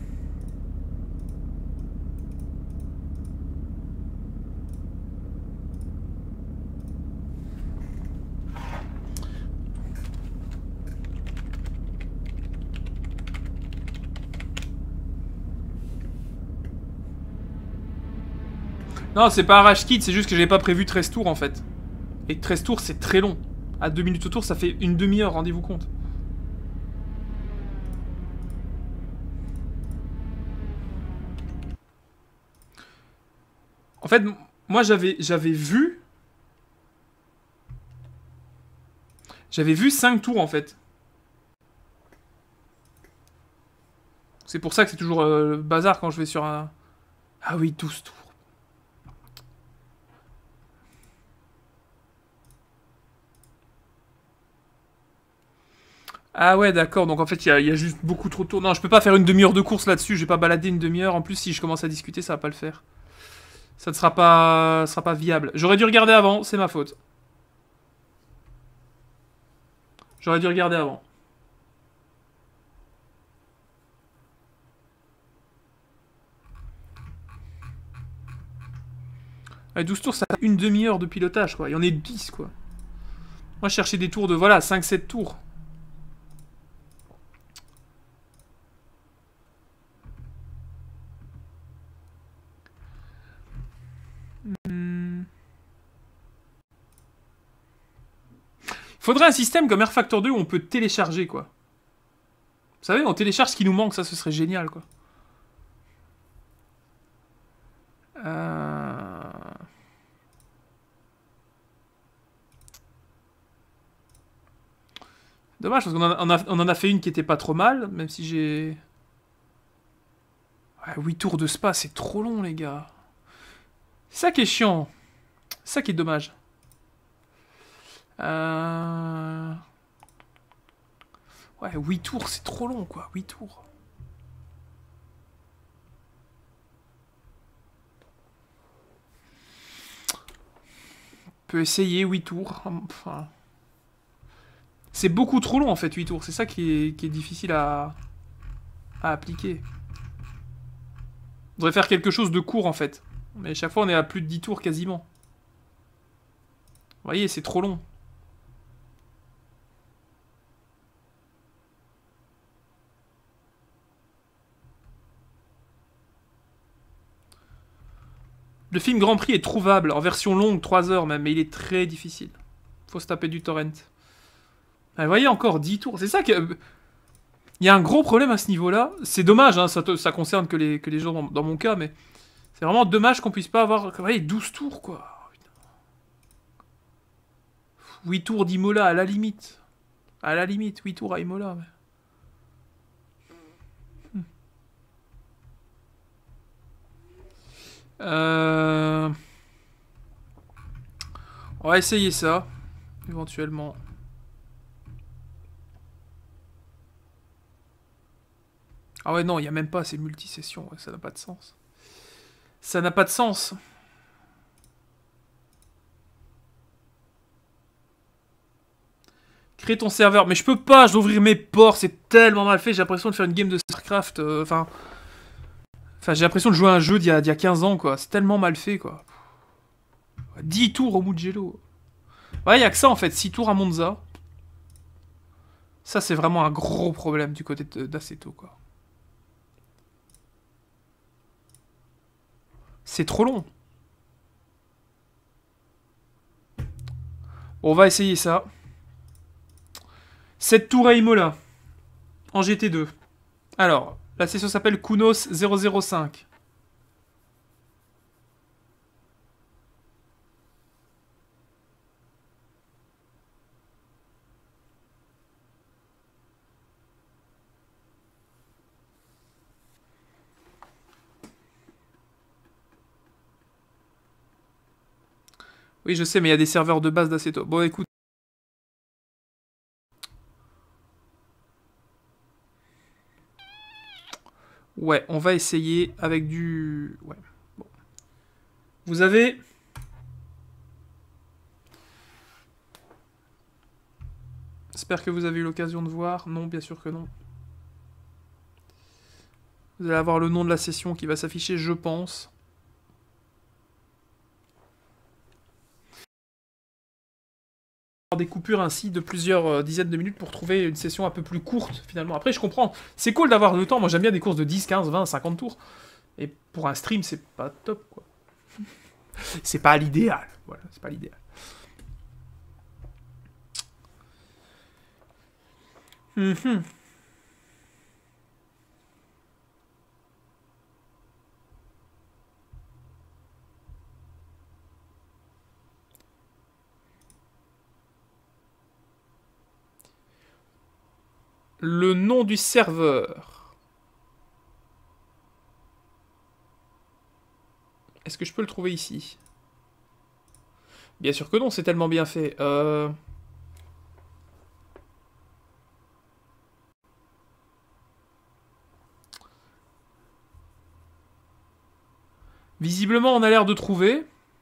Non, c'est pas un rage kit, c'est juste que j'ai pas prévu treize tours en fait. Et treize tours, c'est très long. À deux minutes au tour, ça fait une demi-heure, rendez-vous compte. En fait, moi j'avais j'avais vu... J'avais vu cinq tours en fait. C'est pour ça que c'est toujours euh, le bazar quand je vais sur un... Ah oui, douze tours. Ah ouais, d'accord, donc en fait, il y, y, a juste beaucoup trop de tours. Non, je peux pas faire une demi-heure de course là-dessus, je vais pas balader une demi-heure. En plus, si je commence à discuter, ça va pas le faire. Ça ne sera pas, sera pas viable. J'aurais dû regarder avant, c'est ma faute. J'aurais dû regarder avant. Ouais, douze tours, ça fait une demi-heure de pilotage, quoi. Il y en a dix, quoi. Moi, je cherchais des tours de, voilà, cinq sept tours. Hmm. Faudrait un système comme Air Factor deux où on peut télécharger, quoi. Vous savez, on télécharge ce qui nous manque, ça, ce serait génial, quoi. Euh... Dommage, parce qu'on en, a, on en a fait une qui était pas trop mal, même si j'ai... Ouais, huit tours de spa, c'est trop long, les gars. C'est ça qui est chiant. C'est ça qui est dommage. Euh... Ouais, huit tours, c'est trop long, quoi. huit tours. On peut essayer huit tours. Enfin... C'est beaucoup trop long, en fait, huit tours. C'est ça qui est, qui est difficile à... à appliquer. On devrait faire quelque chose de court, en fait. Mais chaque fois, on est à plus de dix tours, quasiment. Vous voyez, c'est trop long. Le film Grand Prix est trouvable, en version longue, trois heures même, mais il est très difficile. Faut se taper du torrent. Ah, vous voyez, encore dix tours. C'est ça que... Il y a un gros problème à ce niveau-là. C'est dommage, hein, ça, te, ça concerne que les, que les gens dans, dans mon cas, mais... C'est vraiment dommage qu'on puisse pas avoir... Vous voyez, douze tours, quoi. huit tours d'Imola, à la limite. À la limite, huit tours à Imola, mais... Euh... On va essayer ça, éventuellement. Ah ouais, non, il n'y a même pas ces multi-sessions, ouais, ça n'a pas de sens. Ça n'a pas de sens. Crée ton serveur, mais je peux pas, je dois ouvrir mes ports, c'est tellement mal fait, j'ai l'impression de faire une game de StarCraft, enfin... Euh, Enfin, j'ai l'impression de jouer à un jeu d'il y, y a quinze ans, quoi. C'est tellement mal fait, quoi. dix tours au Mugello. Ouais, il y a que ça, en fait. six tours à Monza. Ça, c'est vraiment un gros problème du côté d'Assetto, quoi. C'est trop long. Bon, on va essayer ça. sept tours à Imola. En G T deux. Alors, la session s'appelle Kunos zéro zéro cinq. Oui, je sais, mais il y a des serveurs de base d'Assetto. Bon, écoute. Ouais, on va essayer avec du... Ouais. Bon. Vous avez... J'espère que vous avez eu l'occasion de voir. Non, bien sûr que non. Vous allez avoir le nom de la session qui va s'afficher, je pense. Des coupures ainsi de plusieurs euh, dizaines de minutes pour trouver une session un peu plus courte finalement. Après je comprends, c'est cool d'avoir le temps, moi j'aime bien des courses de dix, quinze, vingt, cinquante tours. Et pour un stream c'est pas top quoi. C'est pas l'idéal, voilà, c'est pas l'idéal. Mm-hmm. Le nom du serveur. Est-ce que je peux le trouver ici? Bien sûr que non, c'est tellement bien fait. Euh... Visiblement, on a l'air de trouver.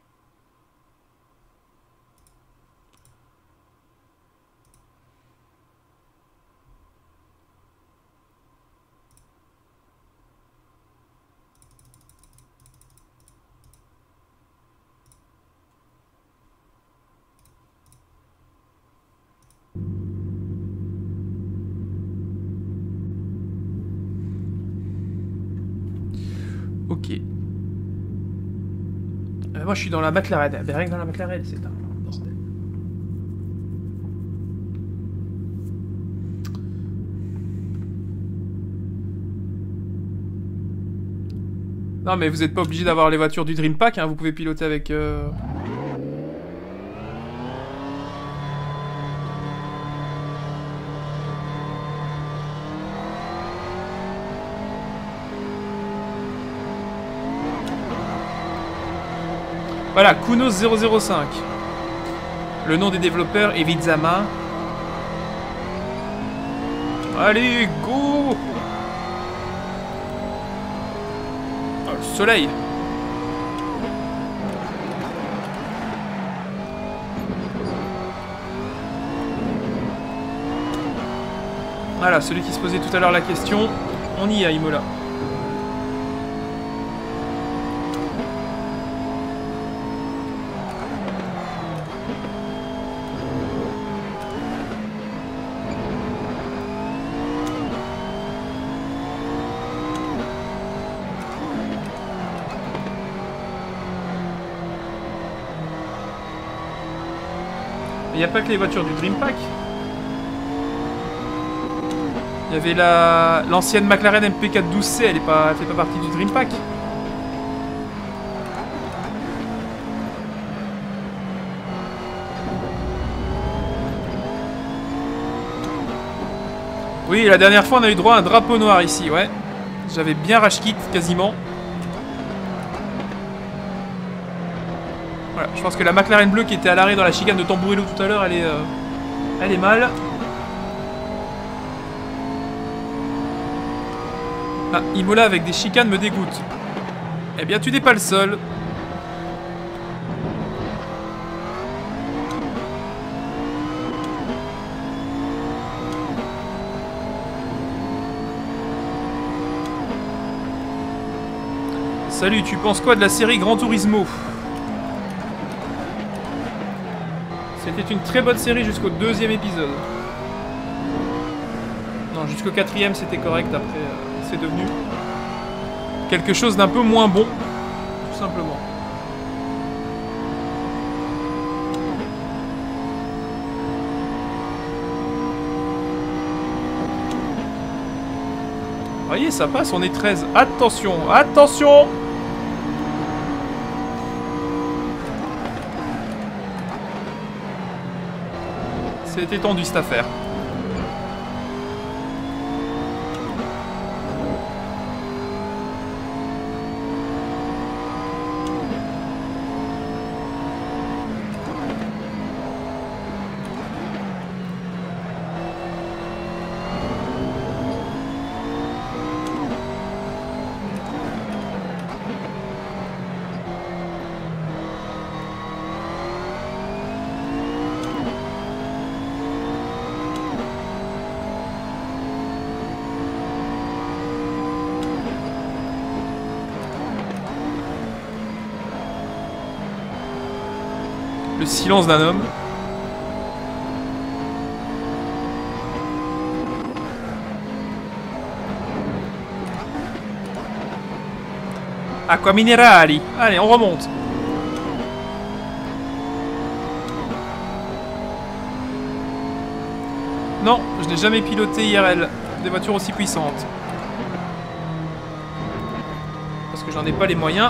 Ok. Euh, moi, je suis dans la McLaren. Mais rien que dans la McLaren, c'est un bordel. Non, mais vous n'êtes pas obligé d'avoir les voitures du Dream Pack, hein. Vous pouvez piloter avec... Euh... Voilà, Kunos zéro zéro cinq. Le nom des développeurs est Vizama. Allez, go! Oh, le soleil! Voilà, celui qui se posait tout à l'heure la question. On y est à Imola. Il n'y a pas que les voitures du Dream Pack. Il y avait la l'ancienne McLaren M P quatre douze C, elle est pas, elle fait pas partie du Dream Pack. Oui, la dernière fois on a eu droit à un drapeau noir ici, ouais. J'avais bien rage kit quasiment. Voilà, je pense que la McLaren bleue qui était à l'arrêt dans la chicane de Tamburello tout à l'heure, elle est, euh, elle est mal. Ah, Imola avec des chicanes me dégoûte. Eh bien, tu n'es pas le seul. Salut, tu penses quoi de la série Gran Turismo? C'était une très bonne série jusqu'au deuxième épisode. Non, jusqu'au quatrième c'était correct, après euh, c'est devenu quelque chose d'un peu moins bon, tout simplement. Vous voyez, ça passe, on est treize. Attention, attention! C'était tendu cette affaire. Le silence d'un homme. Acqua minerali. Allez, on remonte. Non, je n'ai jamais piloté I R L des voitures aussi puissantes. Parce que j'en ai pas les moyens.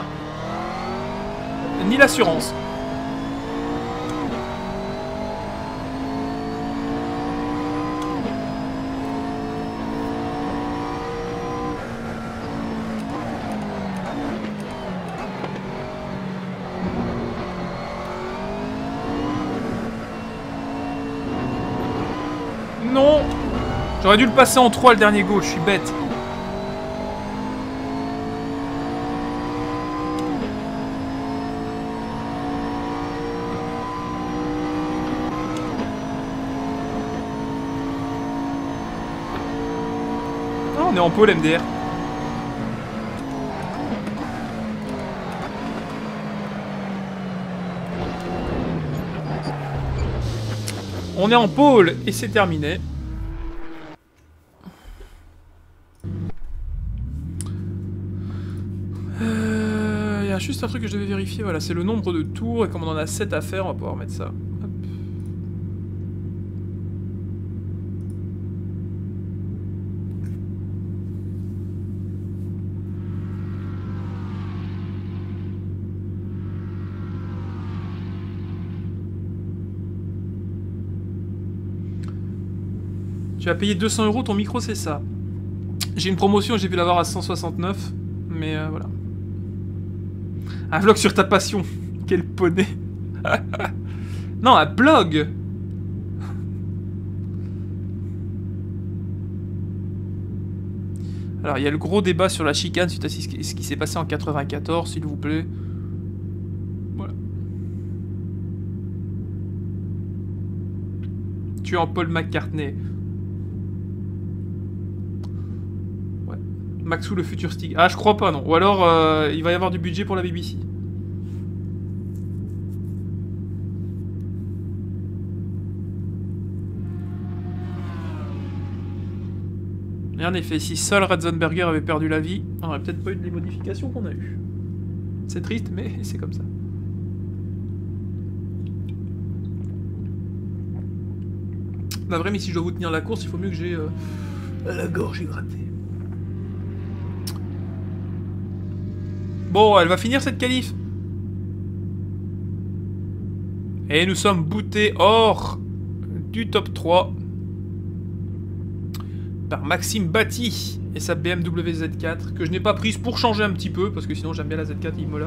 Ni l'assurance. Non! J'aurais dû le passer en trois le dernier go, je suis bête. Oh, on est en pôle M D R. On est en pôle et c'est terminé. Euh, il y a juste un truc que je devais vérifier. Voilà, c'est le nombre de tours. Et comme on en a sept à faire, on va pouvoir mettre ça. Hop. Tu vas payer deux cents euros, ton micro c'est ça. J'ai une promotion, j'ai pu l'avoir à cent soixante-neuf, mais euh, voilà. Un vlog sur ta passion. Quel poney. Non, un blog. Alors, il y a le gros débat sur la chicane suite à ce qui s'est passé en quatre-vingt-quatorze, s'il vous plaît. Voilà. Tu es en Paul McCartney. Maxou le futur Stig. Ah, je crois pas, non. Ou alors, euh, il va y avoir du budget pour la B B C. Et en effet, si seul Ratzenberger avait perdu la vie, on aurait peut-être pas eu les modifications qu'on a eues. C'est triste, mais c'est comme ça. La vraie, mais si je dois vous tenir la course, il faut mieux que j'ai euh, la gorge grattée. Bon, elle va finir cette qualif. Et nous sommes bootés hors du top trois par Maxime Batti et sa B M W Z quatre que je n'ai pas prise pour changer un petit peu parce que sinon j'aime bien la Z quatre Imola.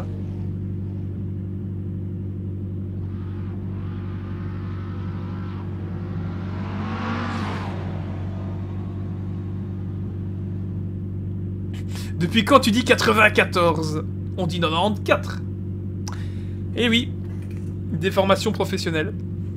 Depuis quand tu dis quatre-vingt-quatorze? On dit quatre-vingt-quatorze. Eh oui, déformation professionnelle.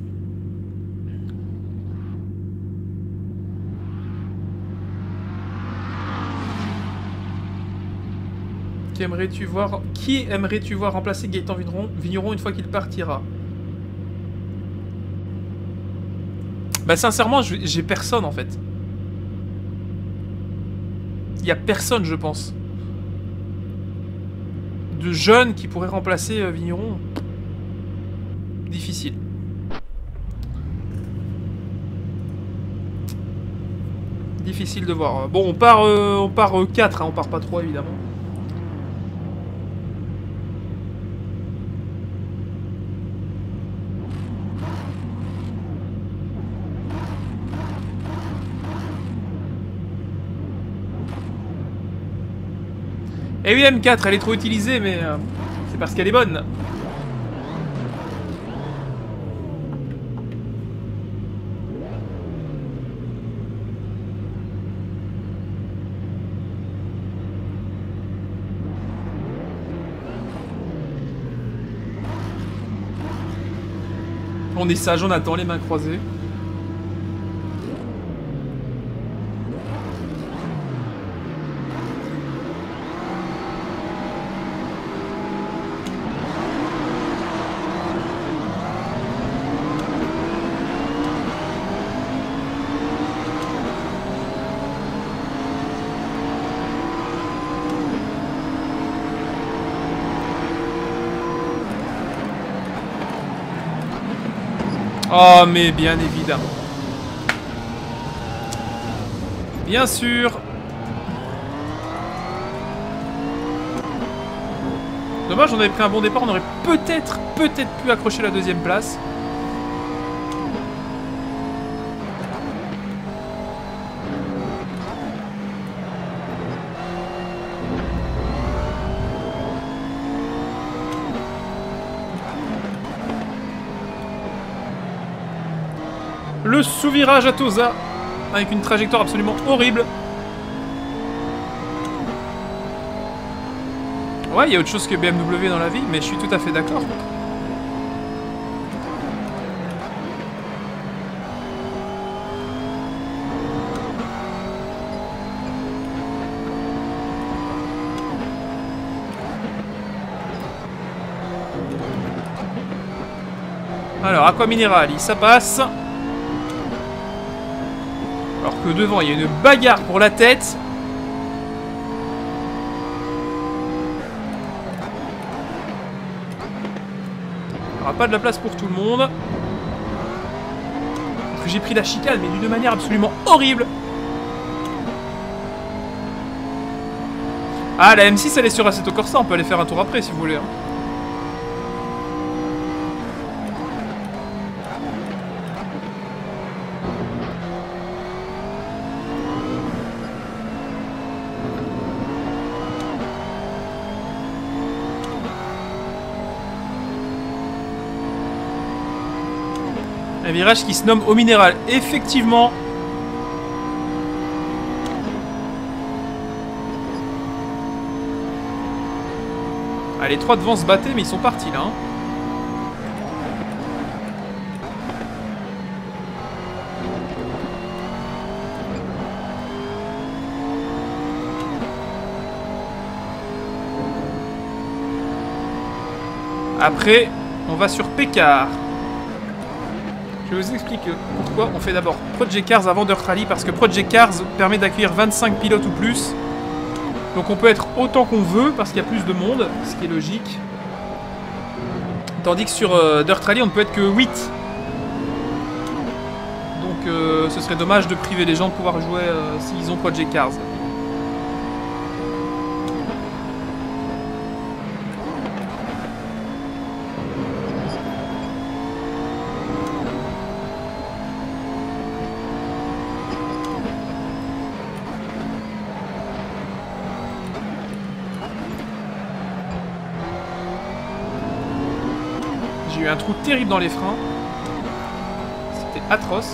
Qui aimerais-tu voir, qui aimerais-tu voir remplacer Gaëtan Vigneron, Vigneron une fois qu'il partira? Bah sincèrement, j'ai personne en fait. Il y a personne, je pense. De jeunes qui pourraient remplacer euh, Vigneron. Difficile. Difficile de voir. Bon, on part, euh, on part euh, quatre, hein, on part pas trois évidemment. Et oui, M quatre, elle est trop utilisée, mais euh, c'est parce qu'elle est bonne. On est sage, on attend les mains croisées. Oh, mais bien évidemment. Bien sûr. Dommage, on avait pris un bon départ, on aurait peut-être, peut-être pu accrocher la deuxième place. Le sous-virage à Tosa, avec une trajectoire absolument horrible. Ouais, il y a autre chose que B M W dans la vie, mais je suis tout à fait d'accord. Alors, Aqua Minerali, ça passe. Alors que devant, il y a une bagarre pour la tête. Il n'y aura pas de la place pour tout le monde. J'ai pris la chicane, mais d'une manière absolument horrible. Ah, la M six, elle est sur Assetto Corsa. On peut aller faire un tour après, si vous voulez. Un virage qui se nomme Eau Minérale. Effectivement. Ah, les trois devant se battaient, mais ils sont partis là. Hein. Après, on va sur Pécard. Je vous explique pourquoi on fait d'abord Project Cars avant Dirt Rally, parce que Project Cars permet d'accueillir vingt-cinq pilotes ou plus. Donc on peut être autant qu'on veut, parce qu'il y a plus de monde, ce qui est logique. Tandis que sur euh, Dirt Rally, on ne peut être que huit. Donc euh, ce serait dommage de priver les gens de pouvoir jouer euh, s'ils ont Project Cars. J'ai eu un trou terrible dans les freins. C'était atroce.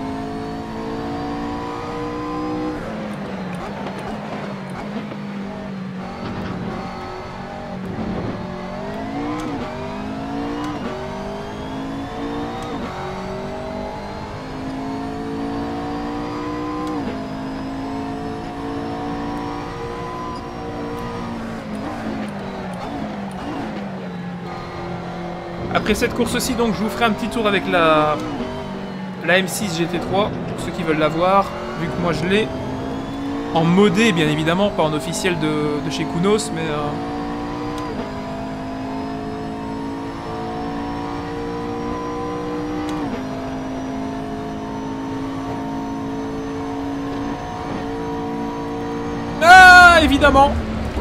Après cette course-ci, donc, je vous ferai un petit tour avec la, la M six G T trois, pour ceux qui veulent la voir, vu que moi je l'ai. En modé, bien évidemment, pas en officiel de, de chez Kunos, mais... Euh... Ah, évidemment.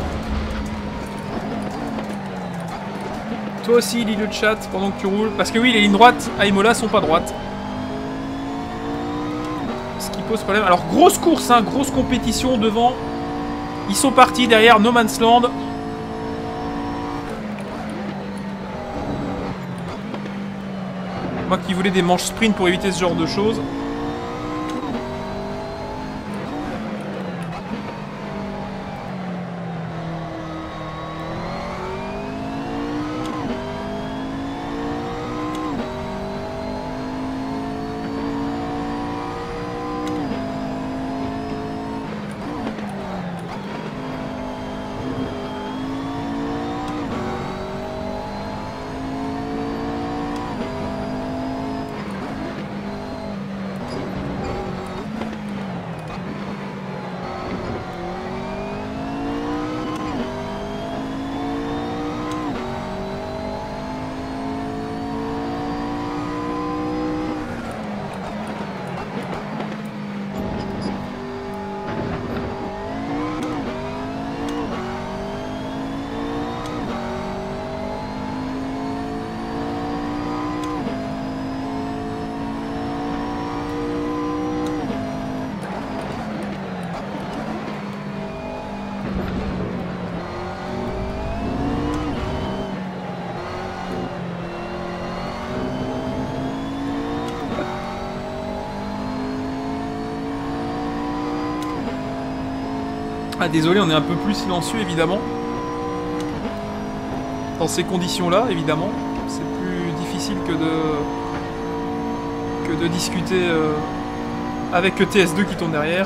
Toi aussi, lis le chat pendant que tu roules. Parce que oui, les lignes droites à Imola sont pas droites. Ce qui pose problème. Alors, grosse course, hein, grosse compétition devant. Ils sont partis derrière No Man's Land. Moi qui voulais des manches sprint pour éviter ce genre de choses. Ah désolé, on est un peu plus silencieux évidemment. Dans ces conditions-là, évidemment, c'est plus difficile que de que de discuter euh, avec le T S deux qui tourne derrière.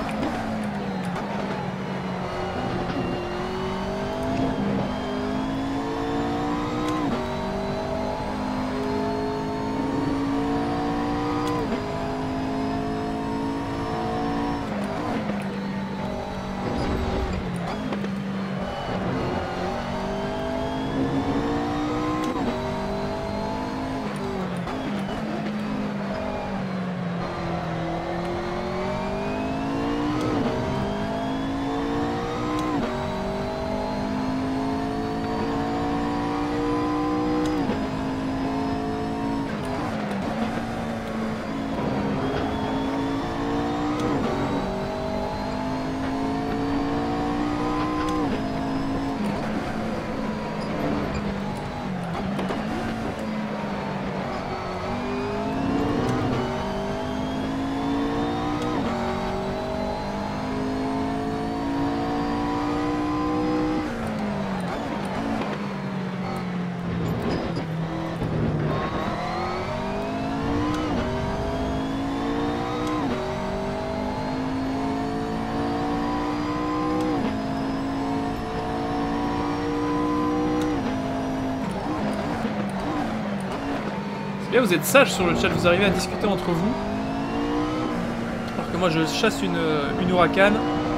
Bien, vous êtes sages sur le chat, vous arrivez à discuter entre vous. Alors que moi je chasse une, une Huracan.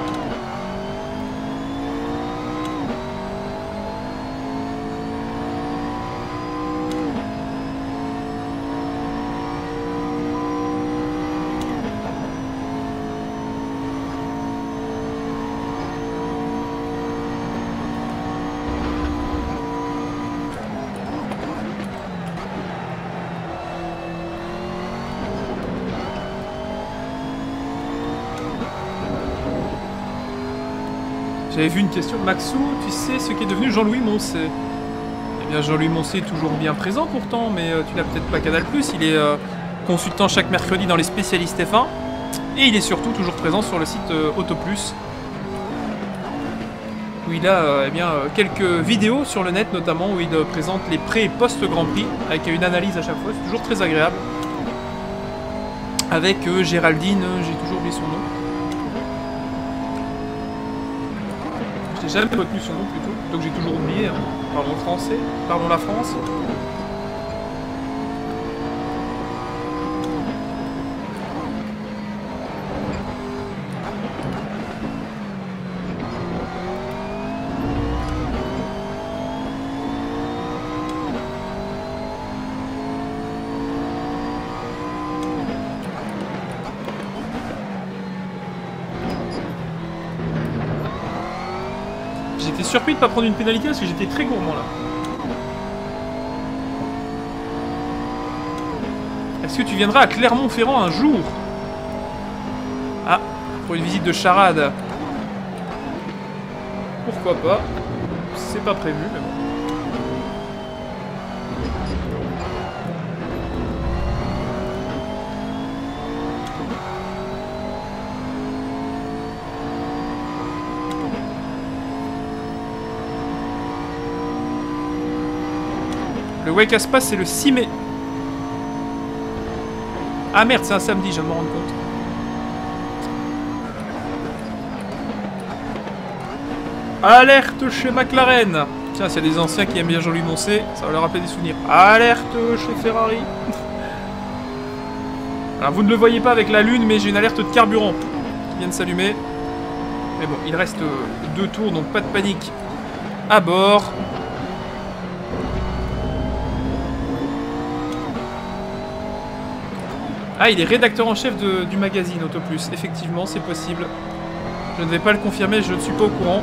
J'avais vu une question de Maxou, tu sais ce qu'est devenu Jean-Louis Moncé? Eh bien Jean-Louis Moncé est toujours bien présent pourtant, mais euh, tu n'as peut-être pas Canal plus, il est euh, consultant chaque mercredi dans les spécialistes F un, et il est surtout toujours présent sur le site euh, AutoPlus, où il a euh, eh bien, euh, quelques vidéos sur le net notamment, où il euh, présente les pré- et post-Grand Prix, avec une analyse à chaque fois, c'est toujours très agréable. Avec euh, Géraldine, euh, j'ai toujours oublié son nom. J'ai jamais retenu son nom plutôt, donc j'ai toujours oublié. Hein. Parlons français, parlons la France. J'étais surpris de ne pas prendre une pénalité parce que j'étais très gourmand là. Est-ce que tu viendras à Clermont-Ferrand un jour? Ah, pour une visite de charade. Pourquoi pas? C'est pas prévu, mais bon. Le Wake Aspa, c'est le six mai. Ah merde, c'est un samedi, je viens de me rendre compte. Alerte chez McLaren. Tiens, s'il y a des anciens qui aiment bien Jean-Louis Moncé, ça va leur rappeler des souvenirs. Alerte chez Ferrari. Alors, vous ne le voyez pas avec la lune, mais j'ai une alerte de carburant qui vient de s'allumer. Mais bon, il reste deux tours, donc pas de panique à bord. Ah, il est rédacteur en chef de, du magazine AutoPlus. Effectivement, c'est possible. Je ne vais pas le confirmer, je ne suis pas au courant.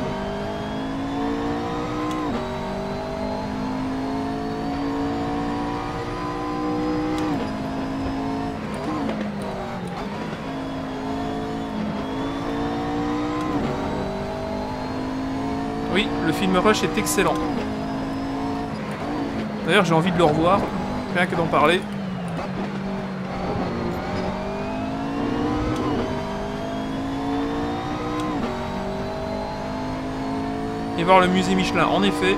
Oui, le film Rush est excellent. D'ailleurs, j'ai envie de le revoir, rien que d'en parler. Et voir le musée Michelin, en effet.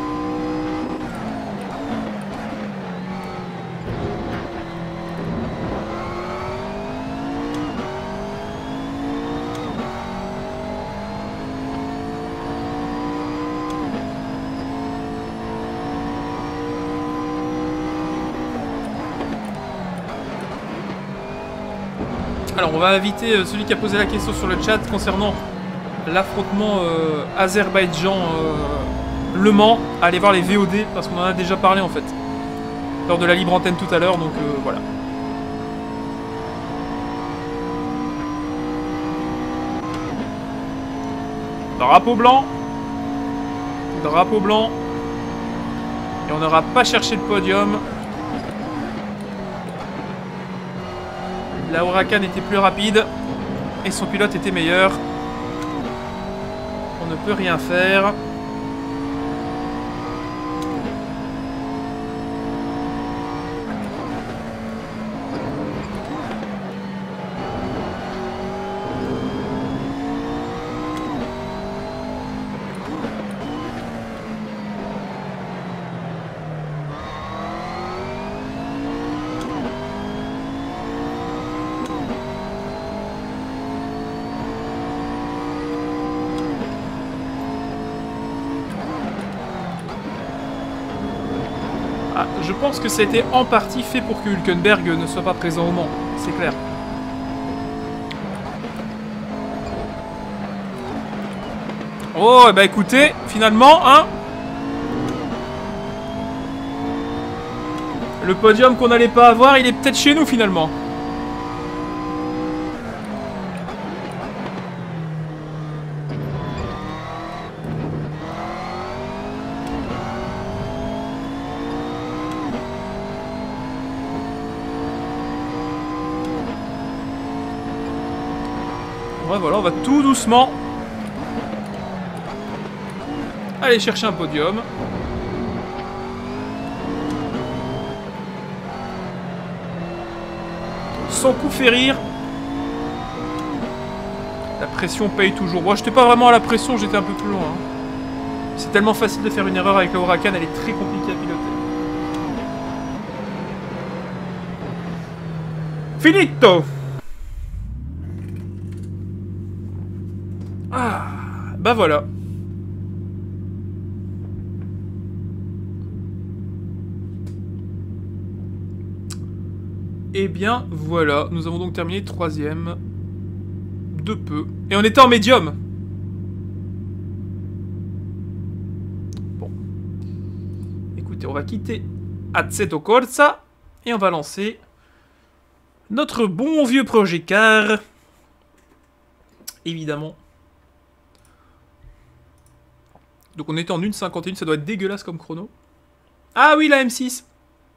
Alors on va inviter celui qui a posé la question sur le chat concernant l'affrontement euh, Azerbaïdjan-Le Mans à aller voir les V O D parce qu'on en a déjà parlé en fait lors de la libre antenne tout à l'heure, donc euh, voilà. Drapeau blanc. Drapeau blanc. Et on n'aura pas cherché le podium. La Huracan était plus rapide et son pilote était meilleur. On ne peut rien faire. Je pense que ça a été en partie fait pour que Hülkenberg ne soit pas présent au Mans, c'est clair. Oh, bah écoutez, finalement, hein, le podium qu'on n'allait pas avoir, il est peut-être chez nous finalement. Ouais, voilà, on va tout doucement aller chercher un podium. Sans coup fait rire. La pression paye toujours. Moi, j'étais pas vraiment à la pression, j'étais un peu plus loin. Hein. C'est tellement facile de faire une erreur avec la Huracan, elle est très compliquée à piloter. Finito! Ah, bah voilà. Eh bien, voilà. Nous avons donc terminé troisième. De peu. Et on était en médium. Bon. Écoutez, on va quitter Assetto Corsa. Et on va lancer notre bon vieux projet car. Évidemment. Donc on était en une cinquante et un, ça doit être dégueulasse comme chrono. Ah oui, la M six.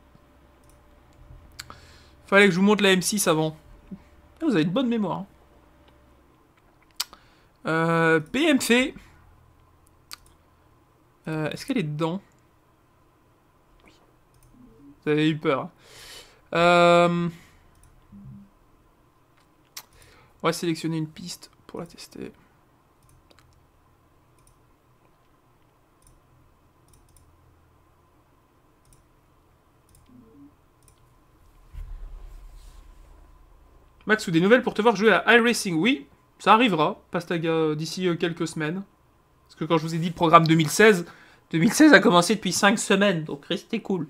Fallait que je vous montre la M six avant. Vous avez une bonne mémoire. Euh, P M C. Euh, Est-ce qu'elle est dedans? Oui. Vous avez eu peur. Euh... On va sélectionner une piste pour la tester. Max, ou des nouvelles pour te voir jouer à iRacing? Oui, ça arrivera, Pastaga, d'ici quelques semaines. Parce que quand je vous ai dit le programme deux mille seize, deux mille seize a commencé depuis cinq semaines, donc restez cool.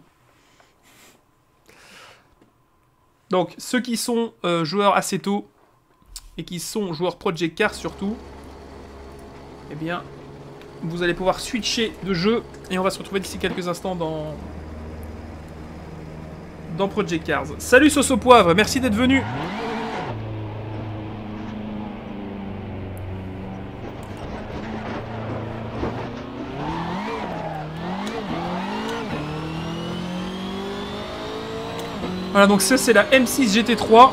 Donc, ceux qui sont euh, joueurs Assetto, et qui sont joueurs Project Cars surtout, eh bien, vous allez pouvoir switcher de jeu, et on va se retrouver d'ici quelques instants dans... dans Project Cars. Salut Sauce au Poivre, merci d'être venu. Voilà, donc ça c'est la M six G T trois.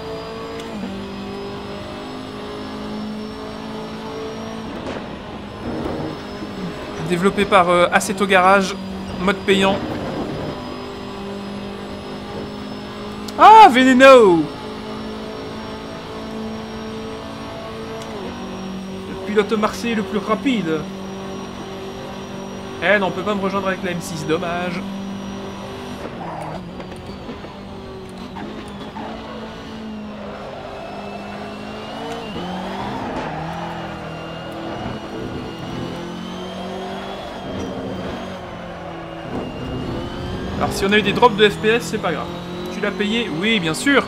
Développée par euh, Assetto Garage, mode payant. Ah, Veneno! Le pilote marseillais le plus rapide. Eh non, on peut pas me rejoindre avec la M six, dommage. Alors si on a eu des drops de F P S, c'est pas grave. Tu l'as payé? Oui, bien sûr.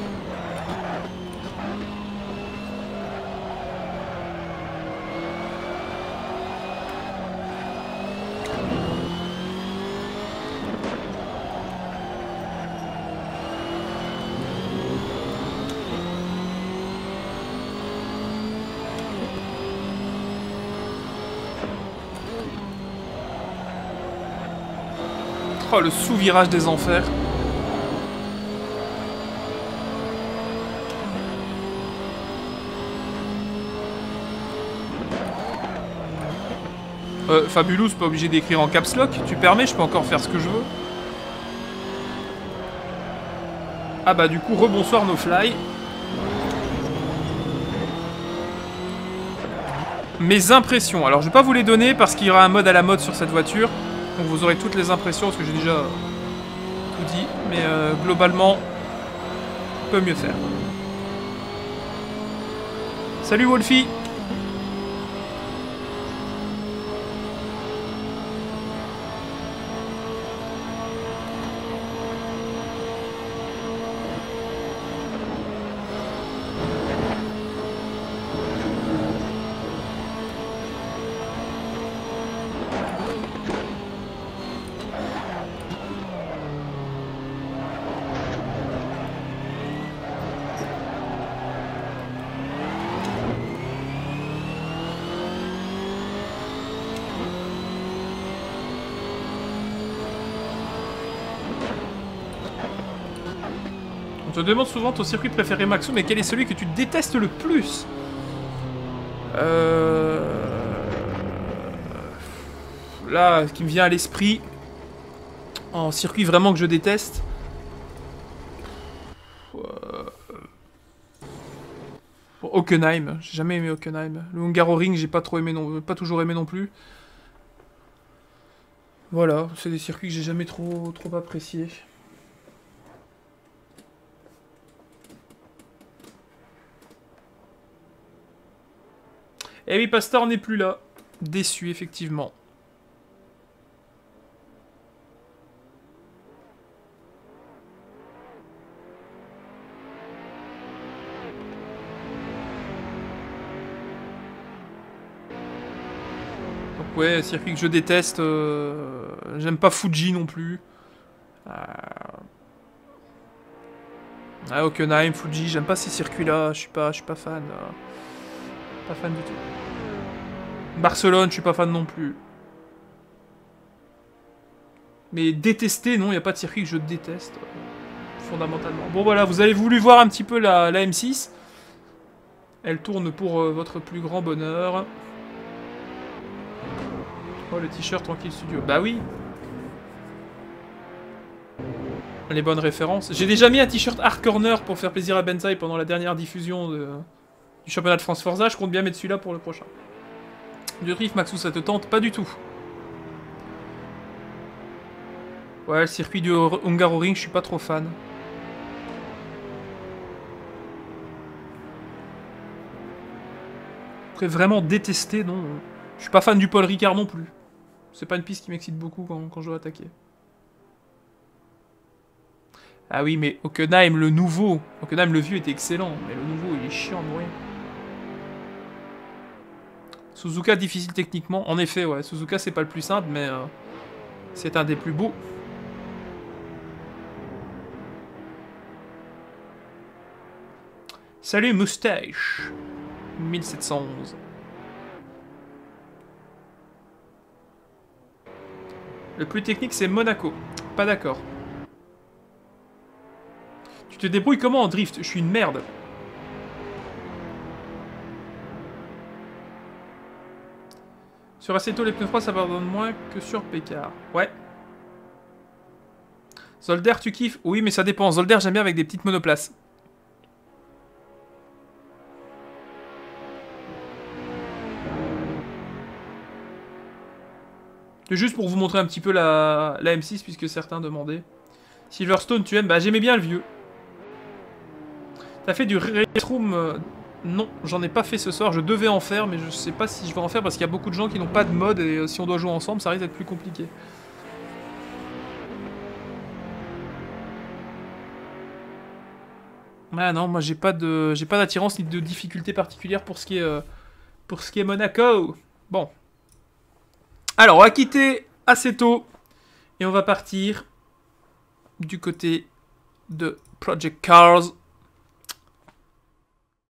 Oh, le sous-virage des enfers. Euh, Fabulous, pas obligé d'écrire en caps lock. Tu permets, je peux encore faire ce que je veux. Ah bah du coup, rebonsoir no fly. Mes impressions. Alors je vais pas vous les donner parce qu'il y aura un mode à la mode sur cette voiture. Donc vous aurez toutes les impressions parce que j'ai déjà tout dit. Mais euh, globalement, on peut mieux faire. Salut Wolfie. On te demande souvent ton circuit préféré Maxou, mais quel est celui que tu détestes le plus? Euh... Là, ce qui me vient à l'esprit, en circuit vraiment que je déteste... Bon, Hockenheim, j'ai jamais aimé Hockenheim. Le Hungaroring, j'ai pas trop aimé non, pas toujours aimé non plus. Voilà, c'est des circuits que j'ai jamais trop, trop appréciés. Eh oui, Pastor n'est plus là. Déçu, effectivement. Donc ouais, circuit que je déteste. Euh... J'aime pas Fuji non plus. Euh... Ah, Hockenheim, Fuji, j'aime pas ces circuits-là. Je suis pas, je suis pas fan. Euh... Pas fan du tout. Barcelone, je suis pas fan non plus. Mais détester, non, il n'y a pas de circuit que je déteste. Euh, fondamentalement. Bon voilà, vous avez voulu voir un petit peu la, la M six. Elle tourne pour euh, votre plus grand bonheur. Oh, le t-shirt Tranquille Studio. Bah oui. Les bonnes références. J'ai déjà mis un t-shirt Hard Corner pour faire plaisir à Benzaï pendant la dernière diffusion de, du championnat de France Forza. Je compte bien mettre celui-là pour le prochain. Du drift, Maxou, ça te tente? Pas du tout. Ouais, le circuit du Hungaroring, je suis pas trop fan. Après, vraiment détester, non. Je suis pas fan du Paul Ricard non plus. C'est pas une piste qui m'excite beaucoup quand, quand je dois attaquer. Ah oui, mais Hockenheim, le nouveau. Hockenheim, le vieux était excellent, mais le nouveau, il est chiant de mourir. Suzuka, difficile techniquement. En effet, ouais, Suzuka, c'est pas le plus simple, mais euh, c'est un des plus beaux. Salut, Moustache. mille sept cent onze. Le plus technique, c'est Monaco. Pas d'accord. Tu te débrouilles comment en drift? Je suis une merde. Sur Assetto, les pneus froids, ça pardonne moins que sur Pécard. Ouais. Zolder, tu kiffes? Oui, mais ça dépend. Zolder, j'aime bien avec des petites monoplaces. C'est juste pour vous montrer un petit peu la, la M six, puisque certains demandaient. Silverstone, tu aimes? Bah, j'aimais bien le vieux. T'as fait du Race Room? euh, Non, j'en ai pas fait ce soir. Je devais en faire, mais je sais pas si je vais en faire, parce qu'il y a beaucoup de gens qui n'ont pas de mode, et euh, si on doit jouer ensemble, ça risque d'être plus compliqué. Ah non, moi j'ai pas de j'ai pas d'attirance ni de difficulté particulière pour ce qui est euh, pour ce qui est Monaco. Bon. Alors, on va quitter assez tôt et on va partir du côté de Project Cars.